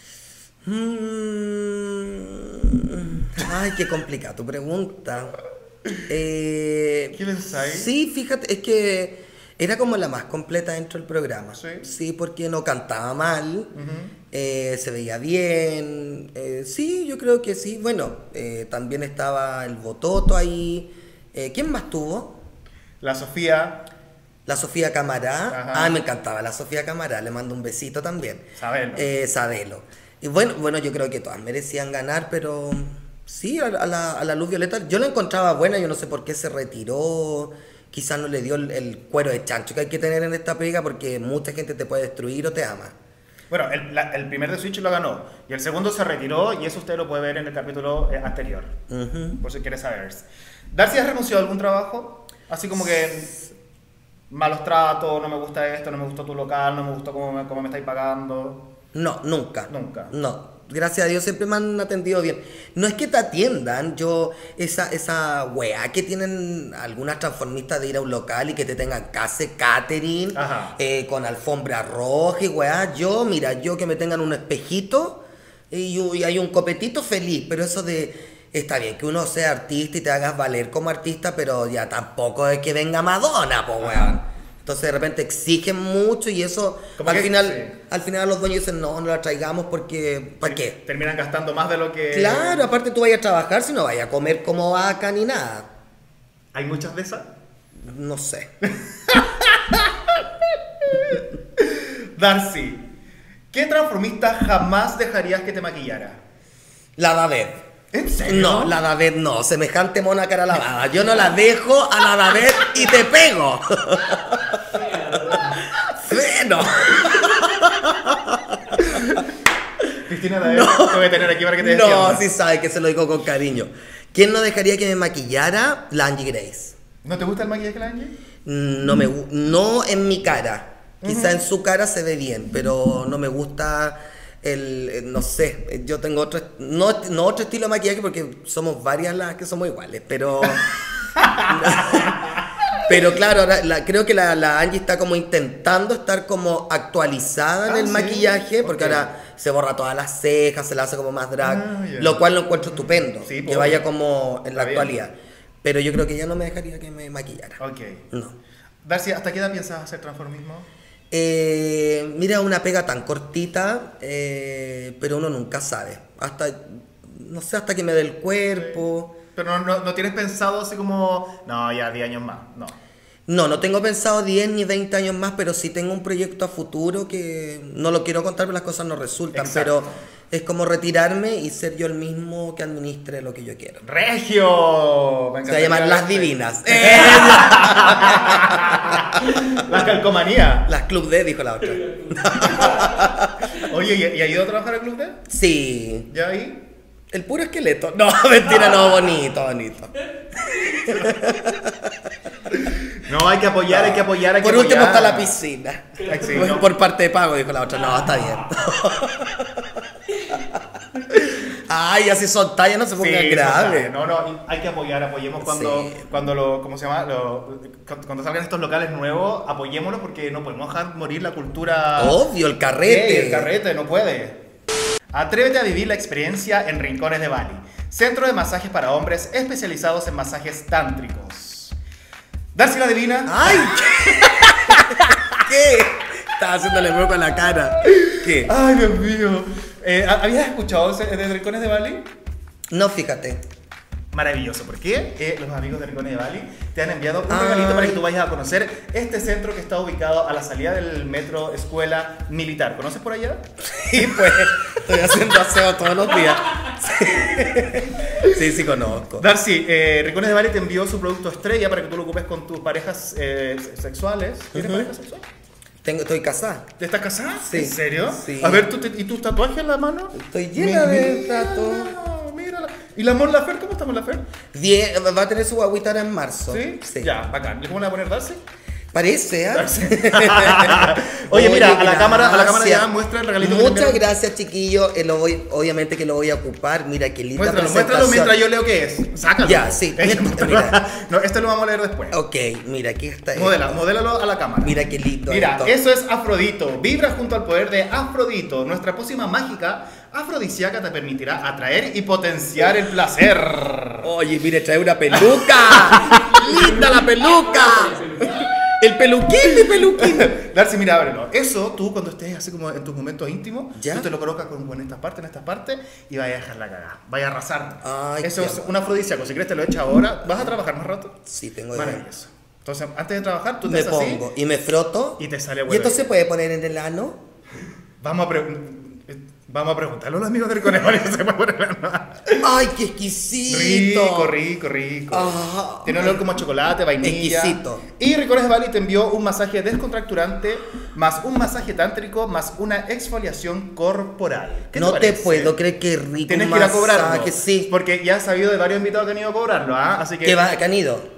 Mm, Ay, qué complicada tu pregunta. Eh, ¿Qué pensáis? Sí, fíjate, es que era como la más completa dentro del programa. Sí. Sí, porque no cantaba mal, Ujú. eh, se veía bien. eh, sí, yo creo que sí. Bueno, eh, también estaba el Bototo ahí. Eh, ¿Quién más tuvo? La Sofía, La Sofía Camará. Ajá. Ah, me encantaba la Sofía Camará. Le mando un besito también. Sabelo. Eh, Sabelo. Y bueno, bueno, yo creo que todas merecían ganar, pero sí, a, a la, a la Luz Violeta yo la encontraba buena, yo no sé por qué se retiró, quizás no le dio el, el cuero de chancho que hay que tener en esta pega porque mucha gente te puede destruir o te ama. bueno, el, la- el primer de Switch lo ganó y el segundo se retiró y eso usted lo puede ver en el capítulo eh, anterior, Ujú. por si quiere saber. ¿Darcy has renunciado a algún trabajo? Así como que malos tratos, no me gusta esto, no me gustó tu local, no me gustó cómo me, cómo me estáis pagando. No, nunca. Nunca. No. Gracias a Dios siempre me han atendido bien. No es que te atiendan, yo, esa, esa weá que tienen algunas transformistas de ir a un local y que te tengan case, catering, eh, con alfombra roja y weá. Yo, mira, yo que me tengan un espejito y, y hay un copetito feliz, pero eso de... Está bien que uno sea artista y te hagas valer como artista, pero ya tampoco es que venga Madonna, po weón. Entonces de repente exigen mucho y eso al que, final, sí. al final los dueños dicen no, no la traigamos porque ¿para qué? Terminan gastando más de lo que... Claro, aparte tú vayas a trabajar si no vayas a comer como vaca ni nada. ¿Hay muchas de esas? No sé. Darcy, ¿qué transformista jamás dejarías que te maquillara? La David. ¿En serio? No, la David no, semejante mona cara lavada. Yo no la dejo a la David y te pego. Bueno. Cristina David, no. Te voy a tener aquí para que te No, defiendas. sí sabe que se lo digo con cariño. ¿Quién no dejaría que me maquillara? La Angie Grace. ¿No te gusta el maquillaje de la Angie? No me gu- no en mi cara. Quizá uh-huh. en su cara se ve bien, pero no me gusta el, el no sé, yo tengo otro no, no otro estilo de maquillaje porque somos varias las que somos iguales, pero pero claro, ahora la, creo que la, la Angie está como intentando estar como actualizada en ah, el ¿sí? maquillaje, porque okay. ahora se borra todas las cejas, se la hace como más drag, ah, yeah. lo cual lo encuentro estupendo, sí, que vaya como en la está actualidad. bien. Pero yo creo que ella no me dejaría que me maquillara. Ok. No. Darcy, ¿hasta qué edad piensas hacer transformismo? Eh, mira, una pega tan cortita, eh, pero uno nunca sabe. Hasta, no sé, hasta que me dé el cuerpo. Sí. Pero no, no, no tienes pensado así como, no, ya diez años más, no. No, no tengo pensado diez ni veinte años más, pero sí tengo un proyecto a futuro que no lo quiero contar, pero las cosas no resultan. Exacto. Pero es como retirarme y ser yo el mismo que administre lo que yo quiero. ¡Regio! Se va a llamar Las Divinas. Las Calcomanías. Las Club D, dijo la otra. Oye, ¿y, ¿y ha ido a trabajar al Club D? Sí. ¿Ya ahí? El puro esqueleto. No, mentira, no, bonito, bonito. No, hay que apoyar, no. hay que apoyar, hay Por que último apoyar. está la piscina. Sí, por, no. por parte de pago, dijo la otra. No, está bien. Ay, así son tallas, no se pongan sí, graves. No, no, hay que apoyar, apoyemos cuando, Sí. cuando lo, ¿cómo se llama? Lo, cuando salgan estos locales nuevos, apoyémoslos porque no podemos dejar morir la cultura. Obvio, el carrete. Sí, el carrete, no puede. Atrévete a vivir la experiencia en Rincones de Bali. Centro de masajes para hombres especializados en masajes tántricos. Darcy la Divina. ¡Ay! ¿Qué? Estaba haciéndole hueco en la cara. ¿Qué? Ay, Dios mío. Eh, ¿Habías escuchado de Rincones de Bali? No, fíjate. Maravilloso, porque eh, los amigos de Rincones de Bali te han enviado un Ay. regalito para que tú vayas a conocer este centro que está ubicado a la salida del metro Escuela Militar. ¿Conoces por allá? Sí, pues, estoy haciendo aseo todos los días. Sí, sí, sí conozco. Darcy, eh, Rincones de Bali te envió su producto estrella para que tú lo ocupes con tus parejas eh, sexuales. ¿Tienes Uh-huh. pareja sexual? Tengo, estoy casada. ¿Te estás casada? Sí. ¿En serio? Sí. A ver, ¿tú te- ¿y tus tatuajes en la mano? Estoy llena de Mírala, tatuajes. mírala. ¿Y la Mon Laferte? ¿Cómo está Mon Laferte? Die- va a tener su guaguita ahora en marzo. ¿Sí? Sí. Ya, bacán. ¿Le cómo le voy a poner Darcy? Parece, ¿eh? Oye, mira, a la cámara, a la cámara gracias. ya muestra el regalito. que te Muchas enviaron. gracias, chiquillo. Eh, lo voy, obviamente que lo voy a ocupar. Mira qué linda Muéstralo, presentación. muéstralo mientras yo leo qué es. Sácalo. Ya, sí. Eh, Mira, mira. No, esto lo vamos a leer después. Ok, mira, aquí está. Modela, modélalo a la cámara. Mira qué lindo. Mira, esto. eso es Afrodito. Vibra junto al poder de Afrodito. Nuestra pócima mágica afrodisíaca te permitirá atraer y potenciar el placer. Oye, mire, trae una peluca. ¡Linda la peluca! El peluquín, mi peluquín. Darcy, mira, ábrelo. Eso, tú cuando estés así como en tus momentos íntimos, ¿Ya? tú te lo colocas con, con estas partes, en estas partes, y vaya a dejar la cagada. Vaya a arrasar. Ay, Eso qué es amor. un afrodisíaco. Si quieres te lo echas ahora. ¿Vas a trabajar más rato? Sí, tengo de Maravilloso. Entonces, antes de trabajar, tú te Me haces así pongo y me froto. y te sale ¿Y bueno. esto se puede poner en el ano? Vamos a, pre- Vamos a preguntarle a los amigos del conejo si se puede poner la- ¡Ay, qué exquisito! Rico, rico, rico. Ah. Tiene olor como a chocolate, vainilla. Exquisito. Y Rincones de Bali te envió un masaje descontracturante, más un masaje tántrico, más una exfoliación corporal. ¿Qué No te, parece? puedo creer que rico. Tienes un que ir a masaje, cobrarlo. Sí. Porque ya has sabido de varios invitados que han ido a cobrarlo, ¿ah? Así que. ¿Qué va? ¿Que han ido?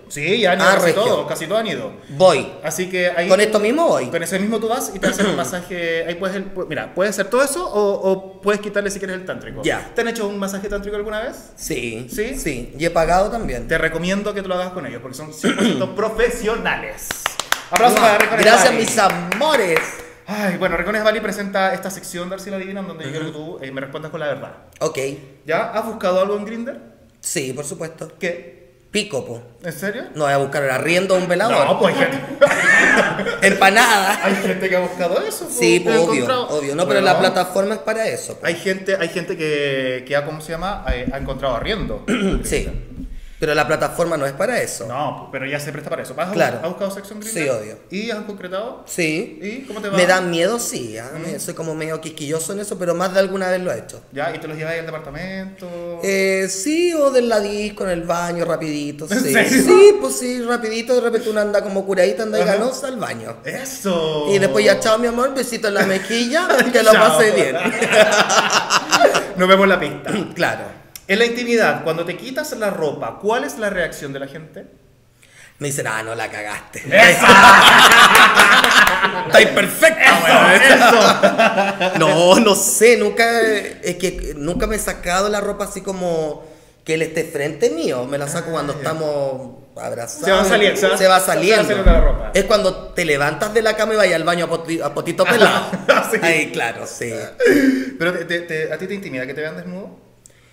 Sí, ya han ido Ah, casi regio. todos, casi todos han ido. Voy. Así que ahí... Con esto mismo voy. Con ese mismo tú vas y te hacen un masaje. Ahí puedes, el- pu- mira, puedes hacer todo eso o, o puedes quitarle si quieres el tántrico. Ya. ¿Te han hecho un masaje tántrico alguna vez? Sí. ¿Sí? Sí. Y he pagado también. Te recomiendo que te lo hagas con ellos porque son cien por ciento profesionales. Aplausos para Recones Gracias, Valley. mis amores. Ay, bueno, Recones Valley presenta esta sección de Arcila Divina donde yo quiero que tú eh, me respondas con la verdad. Ok. ¿Ya? ¿Has buscado algo en Grindr? Sí, por supuesto. ¿Qué? Pico, po. ¿En serio? No voy a buscar el arriendo de un velador. No, pues hay gente, Empanada. hay gente que ha buscado eso. pues, Sí, que pues, ha obvio, encontrado. obvio. No, pero Bueno, la plataforma es para eso. po. Hay gente, hay gente que, que ha, ¿cómo se llama? Ha, ha encontrado arriendo. Sí. Pero la plataforma no es para eso. No, pero ya se presta para eso. ¿Has, Claro. ¿Has buscado sexo en Grindr? Sí, obvio. ¿Y has concretado? Sí. ¿Y cómo te va? Me da miedo, sí. ¿ah? Me- Soy como medio quisquilloso en eso, pero más de alguna vez lo he hecho. ¿Ya? ¿Y te los lleváis al departamento? Eh, sí, o del ladisco en el baño, rapidito. ¿En Sí, serio? sí, pues sí, rapidito. De repente uno anda como curadita, anda y Ajá. ganosa al baño. ¡Eso! Y después ya, chao, mi amor, besito en la mejilla, que lo Chao. pasé bien. Nos vemos en la pista. Claro. En la intimidad, cuando te quitas la ropa, ¿cuál es la reacción de la gente? Me dicen, ah, no la cagaste. ¡Esa! Está imperfecta, No, no sé, nunca, es que nunca me he sacado la ropa así como que él esté frente mío. Me la saco cuando estamos abrazados. Se va saliendo, se va- se va se va saliendo. saliendo la ropa. Es cuando te levantas de la cama y vas al baño a, poti- a potito pelado. Sí. Ahí, claro, sí. ¿Pero te- te- te- a ti te intimida que te vean desnudo?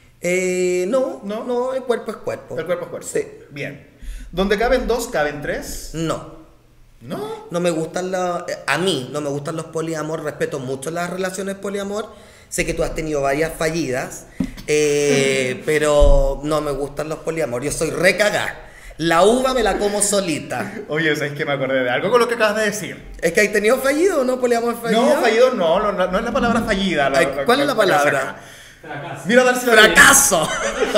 Eh, no, ¿No? no, no, el cuerpo es cuerpo. El cuerpo es cuerpo. Sí. Bien. ¿Donde caben dos, caben tres? No. ¿No? No me gustan los... A mí no me gustan los poliamor, respeto mucho las relaciones poliamor. Sé que tú has tenido varias fallidas, eh, pero no me gustan los poliamor. Yo soy recagá. La uva me la como solita. Oye, ¿sabes que me acordé de algo con lo que acabas de decir? ¿Es que hay tenido fallido o no poliamor fallido? No, fallido no, no, no, no es la palabra fallida. Ay, ¿cuál es la palabra? Fracaso. Mira darse la divina. ¡Fracaso!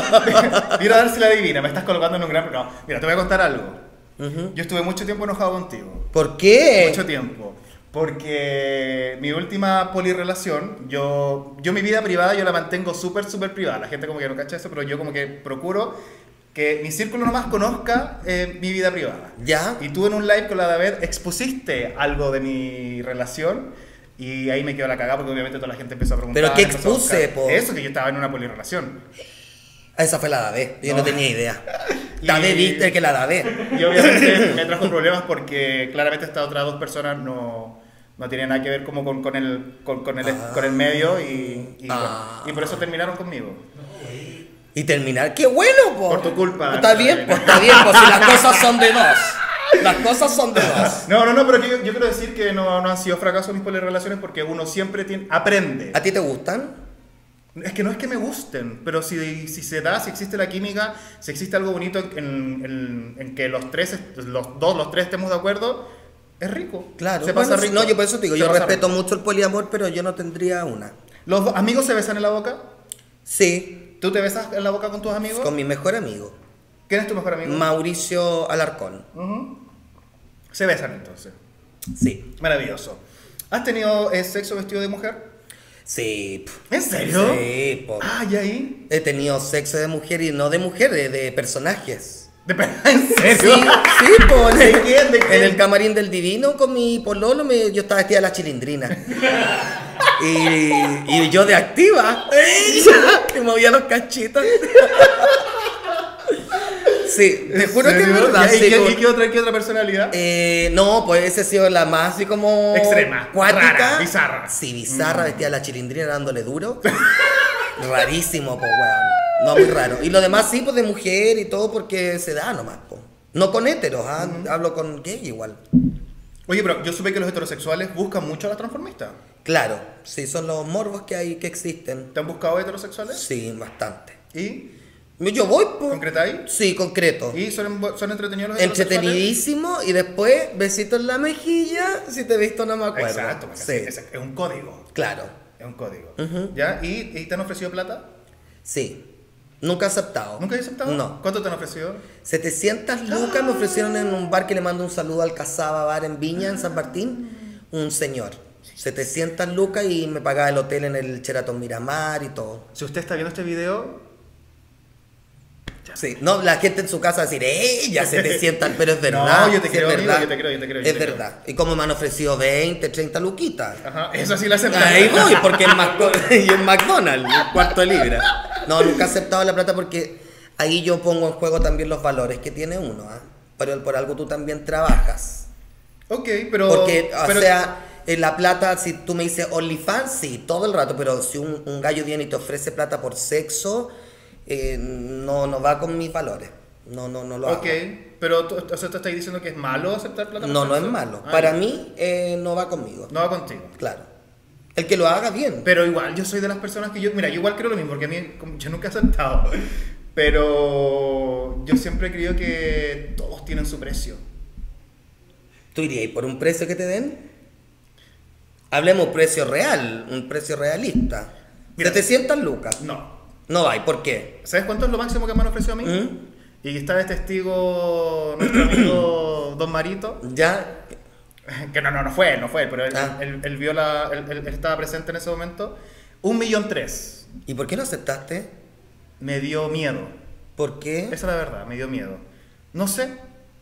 Mira darse la divina, me estás colocando en un gran... No, mira, te voy a contar algo. Yo estuve mucho tiempo enojado contigo. ¿Por qué? Mucho tiempo. Porque mi última polirrelación, yo, yo mi vida privada yo la mantengo súper, súper privada. La gente como que no cacha eso, pero yo como que procuro que mi círculo nomás conozca eh, mi vida privada. ¿Ya? Y tú en un live con la David expusiste algo de mi relación y ahí me quedó la cagada porque obviamente toda la gente empezó a preguntar. ¿Pero qué empezó a buscar. expuse, po? Eso, que yo estaba en una polirrelación. Esa fue la Davé. Yo no, No. tenía idea. Y- Davé viste que la Davé. Y obviamente me trajo problemas porque claramente estas otras dos personas no, no tienen nada que ver como con, con, el, con, con, el, Ah. con el medio y, y, Ah. y por eso terminaron conmigo. Y terminar. ¡Qué bueno, po! Por tu culpa. Está bien, pues está bien, pues si las cosas son de dos. Las cosas son de dos. No, no, no, pero yo, yo quiero decir que no, no han sido fracasos mis polirrelaciones porque uno siempre tiene, aprende. ¿A ti te gustan? Es que no es que me gusten, pero si, si se da, si existe la química, si existe algo bonito en, en- en que los tres, est- los dos, los tres estemos de acuerdo, es rico. Claro. Se pasa Bueno, rico. No, yo por eso te digo, Se yo pasa respeto rico. mucho el poliamor, pero yo no tendría una. ¿Los do- amigos se besan en la boca? Sí, ¿Tú te besas en la boca con tus amigos? con mi mejor amigo, ¿Quién es tu mejor amigo? Mauricio Alarcón. Ujú. Se besan entonces. Sí. Maravilloso. ¿Has tenido eh, sexo vestido de mujer? Sí. pf, ¿En serio? Sí, po. Ah, ¿y ahí? He tenido sexo de mujer y no de mujer, de, de personajes. De pe- ¿En Sí, serio? sí, po. En ¿De el, quién? ¿De quién? en el camarín del Divino con mi pololo me, yo estaba vestida de la chilindrina. Y, y yo de activa. Que movía los cachitos. Sí, te ¿En juro que es serio? verdad. ¿Y, sí, qué, como- y qué otra, qué otra personalidad? Eh, no, pues esa ha sido la más así como... Extrema, cuática. rara, bizarra. Sí, bizarra, Mm. vestida de la chilindrina dándole duro. Rarísimo, pues, weón. No, muy raro. Y lo demás sí, pues, de mujer y todo porque se da nomás, pues. No con héteros, ¿ah? Hablo con gay igual. Oye, pero yo supe que los heterosexuales buscan mucho a las transformistas. Claro, sí, son los morbos que hay, que existen. ¿Te han buscado heterosexuales? Sí, bastante. ¿Y? Yo voy, pues. ¿Concretáis? Sí, concreto. ¿Y son, son entretenidos los heterosexuales? Entretenidísimo y después besito en la mejilla. Si te he visto no me acuerdo. Exacto, porque Sí, es, es un código. claro. Es un código. Ujú. ¿Ya? ¿Y, ¿Y te han ofrecido plata? Sí. Nunca he aceptado. ¿Nunca has aceptado? No. ¿Cuánto te han ofrecido? setecientas lucas me ofrecieron en un bar que le mando un saludo al Casaba Bar en Viña, en San Martín. Un señor. setecientas lucas y me pagaba el hotel en el Sheraton Miramar y todo. Si usted está viendo este video, Sí, no, la gente en su casa va a decir, ella se te sientan, pero es verdad. No, yo te sí, creo, es amigo, verdad. yo te creo, yo te creo, yo Es te creo. verdad. Y como me han ofrecido veinte, treinta luquitas. Ajá, eso sí lo acepto. Ahí voy, porque en, Macdo- y en McDonald's, un cuarto de libra. No, nunca he aceptado la plata porque ahí yo pongo en juego también los valores que tiene uno, ¿ah? Pero por algo tú también trabajas. Ok, pero... Porque, o pero- sea, en la plata, si tú me dices OnlyFans, sí, todo el rato, pero si un, un gallo viene y te ofrece plata por sexo, eh, no, no va con mis valores. No, no, no lo hago. Ok, pero tú, o sea, ¿tú estás diciendo que es malo aceptar plata? por No, no es sexo? malo. Ah, Para ya. mí, eh, no va conmigo. No va contigo. Claro. El que lo haga bien. Pero igual, yo soy de las personas que yo... Mira, yo igual creo lo mismo, porque a mí como- yo nunca he aceptado. Pero yo siempre he creído que todos tienen su precio. ¿Tú irías por un precio que te den? Hablemos un precio real, un precio realista. Mira. setecientas lucas. No. No va, ¿y por qué? ¿Sabes cuánto es lo máximo que me han ofrecido a mí? ¿Mm? Y está de testigo nuestro amigo Don Marito. Ya. Que no, no, no fue él, no fue él, pero él, Ah. él- él vio la, él, él- él estaba presente en ese momento. Un millón tres. ¿Y por qué no aceptaste? Me dio miedo. ¿Por qué? Esa es la verdad, me dio miedo. No sé,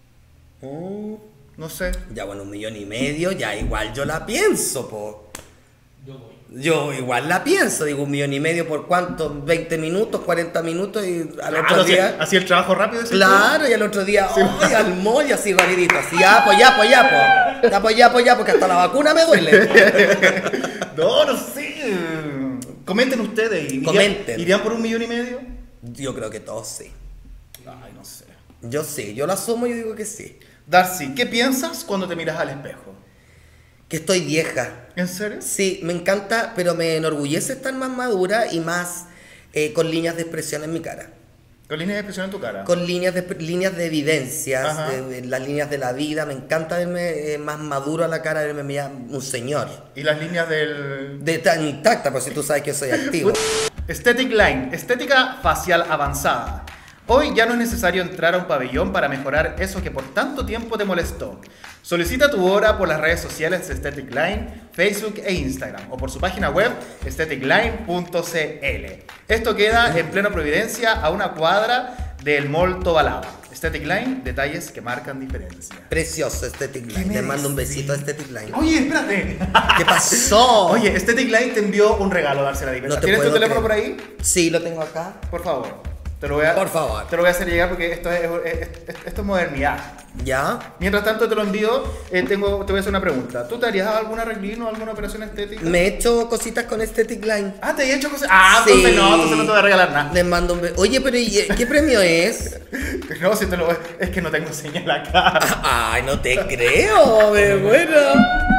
Mm. no sé. Ya bueno, un millón y medio, ya igual yo la pienso, po. Yo voy. Yo igual la pienso, digo un millón y medio por cuánto, veinte minutos, cuarenta minutos y al Ah, otro no sé, día... así el trabajo rápido. ¿sí? Claro, y al otro día, ¡ay, al mall! Y así rapidito, así, ya, pues ya, pues ya, pues. Ya, pues ya, pues ya, porque hasta la vacuna me duele. No, no sé. Comenten ustedes. ¿Irían, Comenten. ¿Irían por un millón y medio? Yo creo que todos sí. Ay, no sé. Yo sí, yo lo asumo y yo digo que sí. Darcy, ¿qué piensas cuando te miras al espejo? Que estoy vieja. ¿En serio? Sí, me encanta, pero me enorgullece estar más madura y más eh, con líneas de expresión en mi cara. Con líneas de expresión en tu cara. Con líneas de, líneas de evidencias, Ajá. de- de las líneas de la vida. Me encanta verme eh, más maduro a la cara, verme ya un señor. Y las líneas del... De tan intacta, por si tú sabes que soy activo. Aesthetic Line, estética facial avanzada. Hoy ya no es necesario entrar a un pabellón para mejorar eso que por tanto tiempo te molestó. Solicita tu hora por las redes sociales de Aesthetic Line, Facebook e Instagram, o por su página web aesthetic line punto c l. Esto queda en pleno Providencia, a una cuadra del Mall Tobalaba. Aesthetic Line, detalles que marcan diferencia. Precioso Aesthetic ¿Qué Line. me Te mando un decís? besito a Aesthetic Line. Oye, espérate. ¿Qué pasó? Oye, Aesthetic Line te envió un regalo, Darcy la No te ¿Tienes tu puedo teléfono creer. por ahí? Sí, lo tengo acá. Por favor. Te lo voy a, Por favor. Te lo voy a hacer llegar porque esto es, es- es- esto es modernidad. ¿Ya? Mientras tanto te lo envío, eh, tengo, te voy a hacer una pregunta. ¿Tú te harías algún arreglino o alguna operación estética? Me he hecho cositas con Aesthetic Line. Ah, te he hecho cosas. Ah, Sí. entonces no, entonces no te voy a regalar nada. Les mando un beso. Oye, pero ¿y, eh, ¿qué premio es? No, si te lo es que no tengo señal acá. Ay, no te creo, me bueno.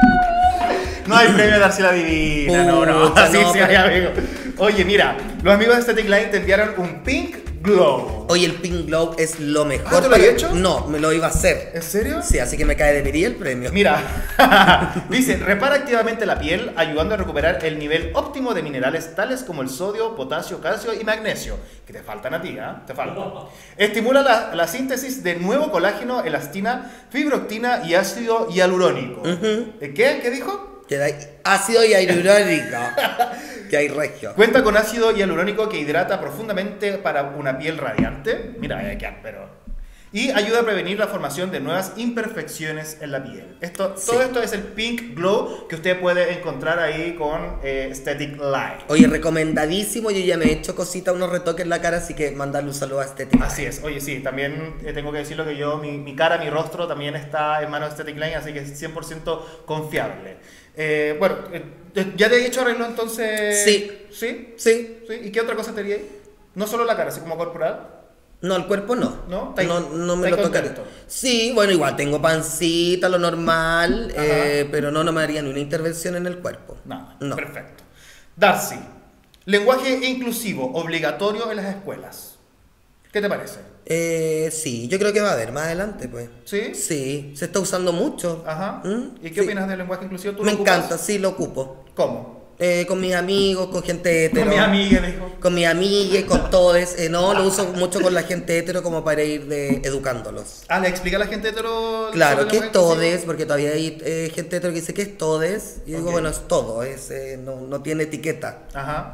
No hay premio de Darcy la Divina, no, no. Pucha, Así no, sí pero- hay, amigo. Oye, mira, los amigos de Aesthetic Line te enviaron un Pink Glow. Oye, el Pink Glow es lo mejor. Ah, ¿te lo has para- hecho? No, me lo iba a hacer. ¿En serio? Sí, así que me cae de pedir el premio. Mira, dice, repara activamente la piel, ayudando a recuperar el nivel óptimo de minerales tales como el sodio, potasio, calcio y magnesio, que te faltan a ti, ¿ah? Te faltan. Estimula la, la síntesis de nuevo colágeno, elastina, fibroactina y ácido hialurónico. ¿Eh, ¿Qué? ¿Qué dijo? Que da ácido hialurónico. Que hay regio. Cuenta con ácido hialurónico que hidrata profundamente para una piel radiante. Mira, hay que pero... Y ayuda a prevenir la formación de nuevas imperfecciones en la piel. Esto, Sí. Todo esto es el Pink Glow que usted puede encontrar ahí con eh, Aesthetic Line. Oye, recomendadísimo. Yo ya me he hecho cositas, unos retoques en la cara, así que mandarle un saludo a Aesthetic. Así es. Oye, sí, también eh, tengo que decirlo que yo, mi, mi cara, mi rostro también está en manos de Aesthetic Line, así que es cien por ciento confiable. Eh, bueno, eh, ¿ya te he hecho arreglo entonces? Sí. ¿Sí? Sí. ¿Sí? ¿Y qué otra cosa te haría ahí? No solo la cara, así como corporal. No, el cuerpo no. ¿No? ¿Estáis- No, no me estáis lo tocaré. contento? Sí, bueno, igual tengo pancita, lo normal, Ajá. eh, pero no, no me haría ni una intervención en el cuerpo. Nada. No. Perfecto. Darcy, lenguaje inclusivo obligatorio en las escuelas. ¿Qué te parece? Eh, sí, yo creo que va a haber más adelante, pues. ¿Sí? Sí, se está usando mucho. Ajá. ¿Mm? ¿Y qué Sí. opinas del lenguaje inclusivo? ¿Tú Me lo ocupas? encanta, sí, lo ocupo. ¿Cómo? Eh, con mis amigos, con gente hetero. Con mi amiga, dijo. Con mis amigas, con todos. Eh, no, lo uso mucho con la gente hetero como para ir de, educándolos. Ah, ¿le explica a la gente hetero? Claro, sobre ¿qué el es lenguaje todes? Porque todavía hay eh, gente hetero que dice que es todes. Y digo, Ok. bueno, es todo, es, eh, no, no tiene etiqueta. inclusivo? Ajá.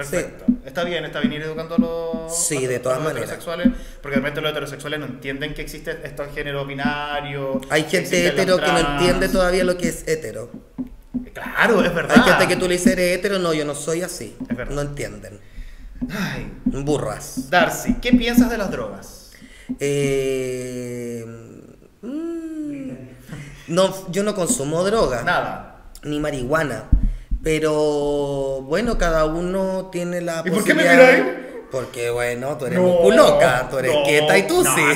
Perfecto. Está bien, está bien ir educando a los, Sí, a de los- todas a los maneras. heterosexuales, porque realmente los heterosexuales no entienden que existe estos géneros binarios. Hay que gente existen hetero los que no trans. entiende todavía lo que es hetero. Claro, es verdad. Hay gente que tú le dices eres hetero, no, yo no soy así. Es verdad. No entienden. Ay, Burras. Darcy, ¿qué piensas de las drogas? Eh, mm, no, yo no consumo droga, Nada. ni marihuana. Pero bueno, cada uno tiene la ¿Y por qué me posibilidad. miráis? Porque bueno, tú eres No, musculoca, tú eres no, quieta y tú no. sí.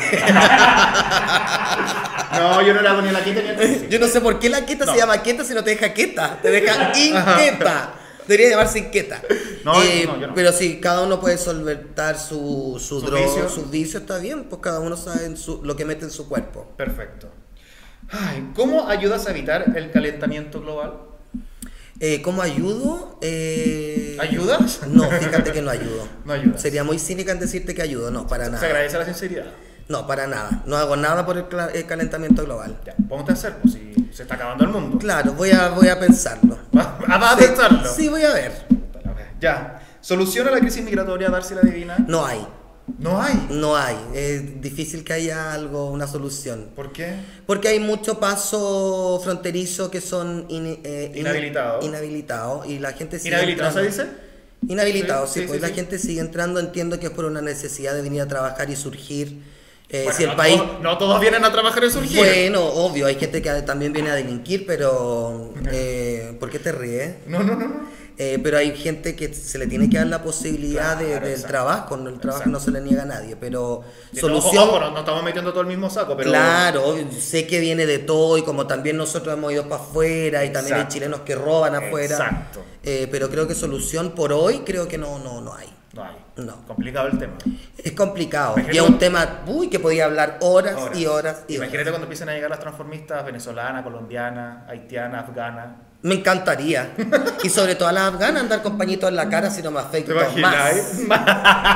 No, yo no le hago ni la quita ni la quita. Yo no sé por qué la quieta No. se llama quieta si no te deja quieta, te deja inquieta. Debería llamarse inquieta. No, Eh, no, yo no. Pero si cada uno puede solventar su, su Sus droga, vicios. sus vicios, está bien, pues cada uno sabe en su- lo que mete en su cuerpo. Perfecto. Ay, ¿cómo ayudas a evitar el calentamiento global? Eh, ¿Cómo ayudo? Eh, ¿Ayudas? No, fíjate que no ayudo. No ayudas. Sería muy cínica en decirte que ayudo, no, para Se nada. agradece la sinceridad. No, para nada. No hago nada por el, cla- el calentamiento global. Ya, ponte a hacer, pues si se está acabando el mundo. Claro, voy a, voy a pensarlo. ¿Va va a Sí, pensarlo? Sí, voy a ver. Ya. ¿Soluciona la crisis migratoria Darcy la Divina? No hay, No hay. no hay. Es difícil que haya algo, una solución. ¿Por qué? Porque hay mucho paso fronterizo que son in- eh, in- Inhabilitados. inhabilitados y la gente sigue ¿Inhabilitado se entrando. dice? Inhabilitados, Sí, sí, sí, pues sí, la sí. gente sigue entrando, entiendo que es por una necesidad de venir a trabajar y surgir. Eh, Bueno, si el no, país... todos, no todos vienen a trabajar en surgir. Bueno, obvio, hay gente que también viene a delinquir, pero... Eh, ¿Por qué te ríes? No, no, no, no. Eh, pero hay gente que se le tiene que dar la posibilidad de- Claro, del exacto. trabajo, ¿no? El trabajo Exacto. no se le niega a nadie, pero Sí, solución... No, ojo, no, no estamos metiendo todo el mismo saco, pero... Claro, obvio, sé que viene de todo y como también nosotros hemos ido para afuera y también hay Exacto. chilenos que roban afuera. Exacto. Eh, pero creo que solución por hoy creo que no, no, no hay. No hay. No. Complicado el tema. Es complicado. Imagínate Y es un cuando- tema uy, que podía hablar horas, Horas. y horas y horas. Imagínate cuando empiecen a llegar las transformistas venezolanas, colombianas, haitianas, afganas. Me encantaría. Y sobre todo a las afganas andar con pañitos en la cara si no me afecta ¿Te imaginas? más.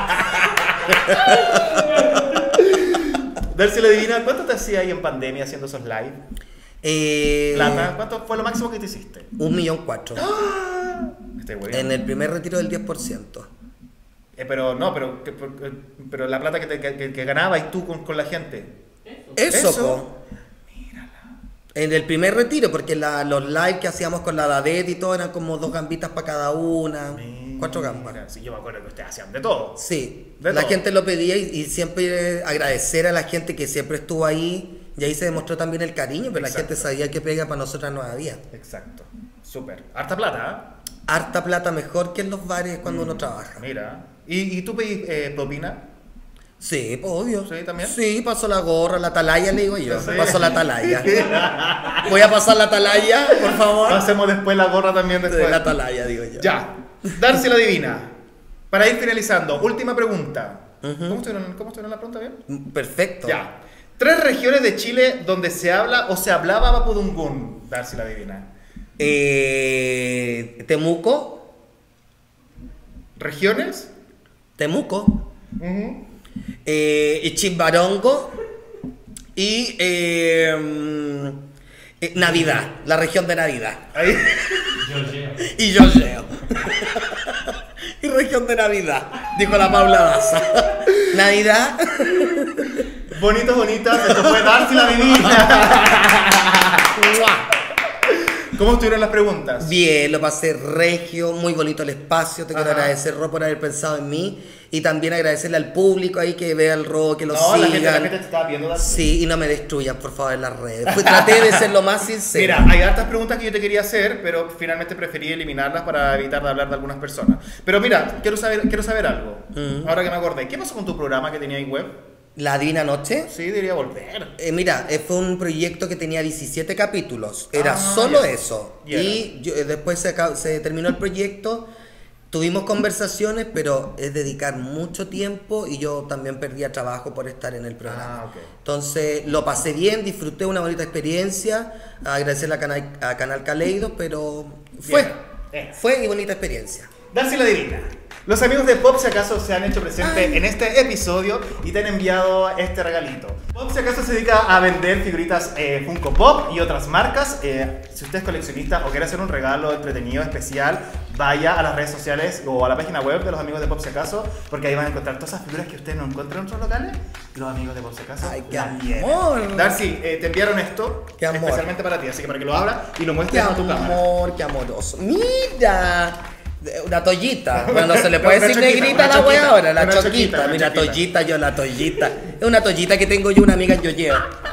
Darcy la Divina, ¿cuánto te hacía ahí en pandemia haciendo esos live? Eh, Plata, ¿cuánto fue lo máximo que te hiciste? Un millón cuatro. Me estoy hueviando. En el primer retiro del diez por ciento. Eh, pero no, pero, que- pero, pero la plata que, te, que, que ganabas y tú con, con la gente. Eso, Eso. po. En el primer retiro, porque la- los live que hacíamos con la Dadet y todo eran como dos gambitas para cada una. Cuatro gambas. Mira, sí, yo me acuerdo que ustedes hacían de todo. Sí, De la todo. gente lo pedía y, y siempre agradecer a la gente que siempre estuvo ahí. Y ahí se demostró también el cariño, pero Exacto. la gente sabía que pega para nosotras no había. Exacto. Súper. Harta plata, Harta plata mejor que en los bares cuando uno ¿eh? trabaja. Mira. ¿Y, y tú pedís eh, propina? Sí, pues obvio. ¿Sí, también? Sí, paso la gorra, la atalaya, le digo yo. Sí. Paso la atalaya. Voy a pasar la atalaya, por favor. Hacemos después la gorra también después. De la atalaya, digo yo. Ya. Darcy la Divina. Para ir finalizando, última pregunta. Ujú. ¿Cómo estuvieron, ¿Cómo estuvieron la pregunta bien? Perfecto. Ya. Tres regiones de Chile donde se habla o se hablaba mapudungún. Darcy la Divina. Eh, Temuco. ¿Regiones? Temuco. Ujú. Eh, Chimbarongo. Y eh, mm, eh, Navidad, la región de Navidad. Ahí. Georgia. Y Yoyeo. Y región de Navidad, dijo la Paula Daza. Navidad. Bonitos, bonitas. Esto fue Darcy la Divina. ¡Mua! ¿Cómo estuvieron las preguntas? Bien, lo pasé regio, muy bonito el espacio. Te quiero Ajá. agradecer, Ro, por haber pensado en mí. Y también agradecerle al público ahí que vea el Ro, que lo No, la sigan. gente, la gente te estaba viendo, Darcy. Sí, y no me destruyan, por favor, en las redes. Fui- traté de ser lo más sincero. Mira, hay hartas preguntas que yo te quería hacer, pero finalmente preferí eliminarlas para evitar de hablar de algunas personas. Pero mira, quiero saber, quiero saber algo. Mm. Ahora que me acordé, ¿qué pasó con tu programa que tenía en web? La Divina Noche. Sí, debería volver. Eh, mira, eh, fue un proyecto que tenía diecisiete capítulos, era Ah, solo ya. eso. Ya. Y yo- eh, después se, acab- se terminó el proyecto, tuvimos conversaciones, pero es dedicar mucho tiempo y yo también perdía trabajo por estar en el programa. Ah, ok. Entonces lo pasé bien, disfruté una bonita experiencia, agradecerle a Canal, a Canal Caleido, pero fue, Bien. Eh. fue y bonita experiencia. Darcy la Divina. Los amigos de Pop si acaso se han hecho presentes en este episodio y te han enviado este regalito. Pop si acaso se dedica a vender figuritas eh, Funko Pop y otras marcas. Eh, si usted es coleccionista o quiere hacer un regalo entretenido, especial, vaya a las redes sociales o a la página web de los amigos de Pop si acaso, porque ahí van a encontrar todas esas figuras que usted no encuentra en otros locales. Los amigos de Pop si acaso. Ay, qué las tienen. amor. Darcy, eh, te enviaron esto Qué amor. especialmente para ti, así que para que lo abras y lo Qué muestres a tu cámara. amor, qué amoroso. Mira. Una toallita. Bueno, no se le puede Una decir choquita, negrita a una la wea choquita, ahora, la una choquita. choquita, una Mira, choquita. toallita, yo la toallita. Es una toallita que tengo yo, una amiga en Yoyeo.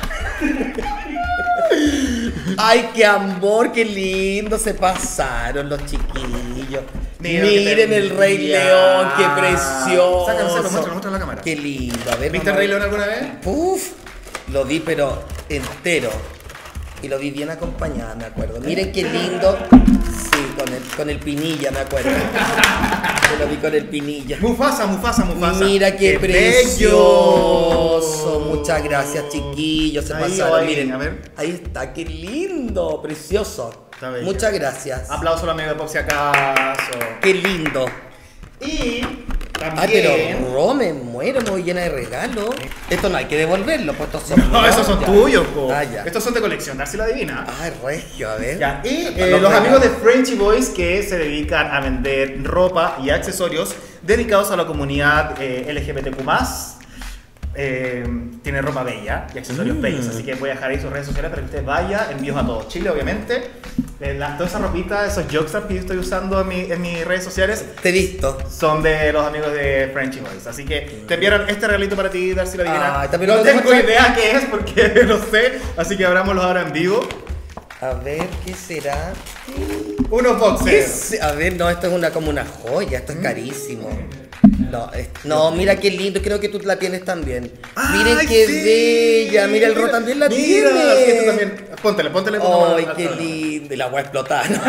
Ay, qué amor, qué lindo se pasaron los chiquillos. Mira, Miren qué el Rey bella. León, qué precioso. Sácalo, sácalo, muéstralo, muéstralo a la cámara. Qué lindo. A ver, ¿Viste el vamos a Rey ver. León alguna vez? Uf, lo vi pero entero. Y lo vi bien acompañada, me acuerdo. Miren qué lindo. Sí, con el, con el pinilla, me acuerdo. Yo lo vi con el pinilla. Mufasa, Mufasa, Mufasa. Mira qué, precioso. Muchas gracias, chiquillos. Se Ahí, pasaron. ahí, Miren, a ver. ahí está, qué lindo, precioso. Está bello. Muchas gracias. Aplauso a los amigos de Pop si acaso. Qué lindo. Y también... Ah, pero Ro, me muero, me voy llena de regalos. Esto no hay que devolverlo, pues estos son. No, esos son ya. tuyos, po. Ah, ya. Estos son de colección, Darcy la Divina. Ay, regio, a ver. Ya, y Para eh, los los amigos de regalos. Frenchy Boys que se dedican a vender ropa y accesorios dedicados a la comunidad eh, L G B T Q más. Eh, tiene ropa bella y accesorios Mm. bellos, así que voy a dejar ahí sus redes sociales para que usted vaya, envíos a todo Chile, obviamente. Eh, la- toda esa ropita, esos jokestars que yo estoy usando en, mi- en mis redes sociales Te he visto. son de los amigos de Frenchy Boys. Así que te enviaron este regalito para ti, Darcy la Divina. Ah, también no lo tengo demuestra- idea qué es porque no sé, así que abrámoslo ahora en vivo. A ver, ¿qué será? Unos ¿Qué boxers. es? A ver, no, esto es una como una joya, esto es carísimo. No, es- no, mira qué lindo, creo que tú la tienes también. Miren Ay, qué sí. bella, mira el Ro también la Mira, tiene. sí, esto también. Póntele, póntele. póntele Ay, al- qué al- lindo, y la voy a explotar. ¿no? A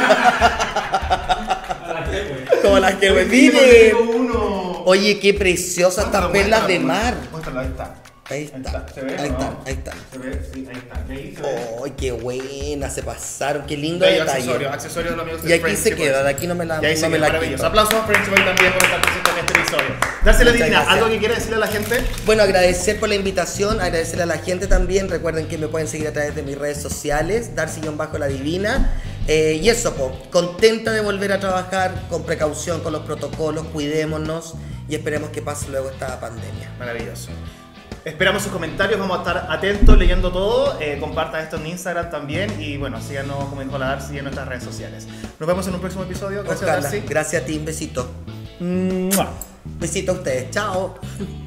la que, güey. Como las que me Oye, miren. uno. Oye, qué preciosas estas Muéstralo, perlas de muéstralo, mar. Muéstralo, ahí está. Ahí está, ¿Se ve? ahí ¿No? están, ahí están. Se ve, sí, ahí está. Y ahí se ve. Ay, qué buena, se pasaron, qué lindo Bello detalle. accesorio, accesorio de los amigos de Y aquí Frenchy se Boys. queda, de aquí no me la, Y ahí no se me queda, la maravilloso. quito. Aplausos a Frenchy Boys también por estar presente en este episodio. Darcy la Muchas Divina, gracias. ¿algo que quiere decirle a la gente? Bueno, agradecer por la invitación, agradecer a la gente también. Recuerden que me pueden seguir a través de mis redes sociales, Darcy-la Divina. Eh, y eso, po, contenta de volver a trabajar con precaución, con los protocolos, cuidémonos y esperemos que pase luego esta pandemia. Maravilloso. Esperamos sus comentarios, vamos a estar atentos leyendo todo. Eh, compartan esto en Instagram también y bueno, síganos como dijo la Darcy en nuestras redes sociales. Nos vemos en un próximo episodio. Gracias, Ojalá. Darcy. Gracias a ti, un besito. ¡Mua! Besito a ustedes, chao.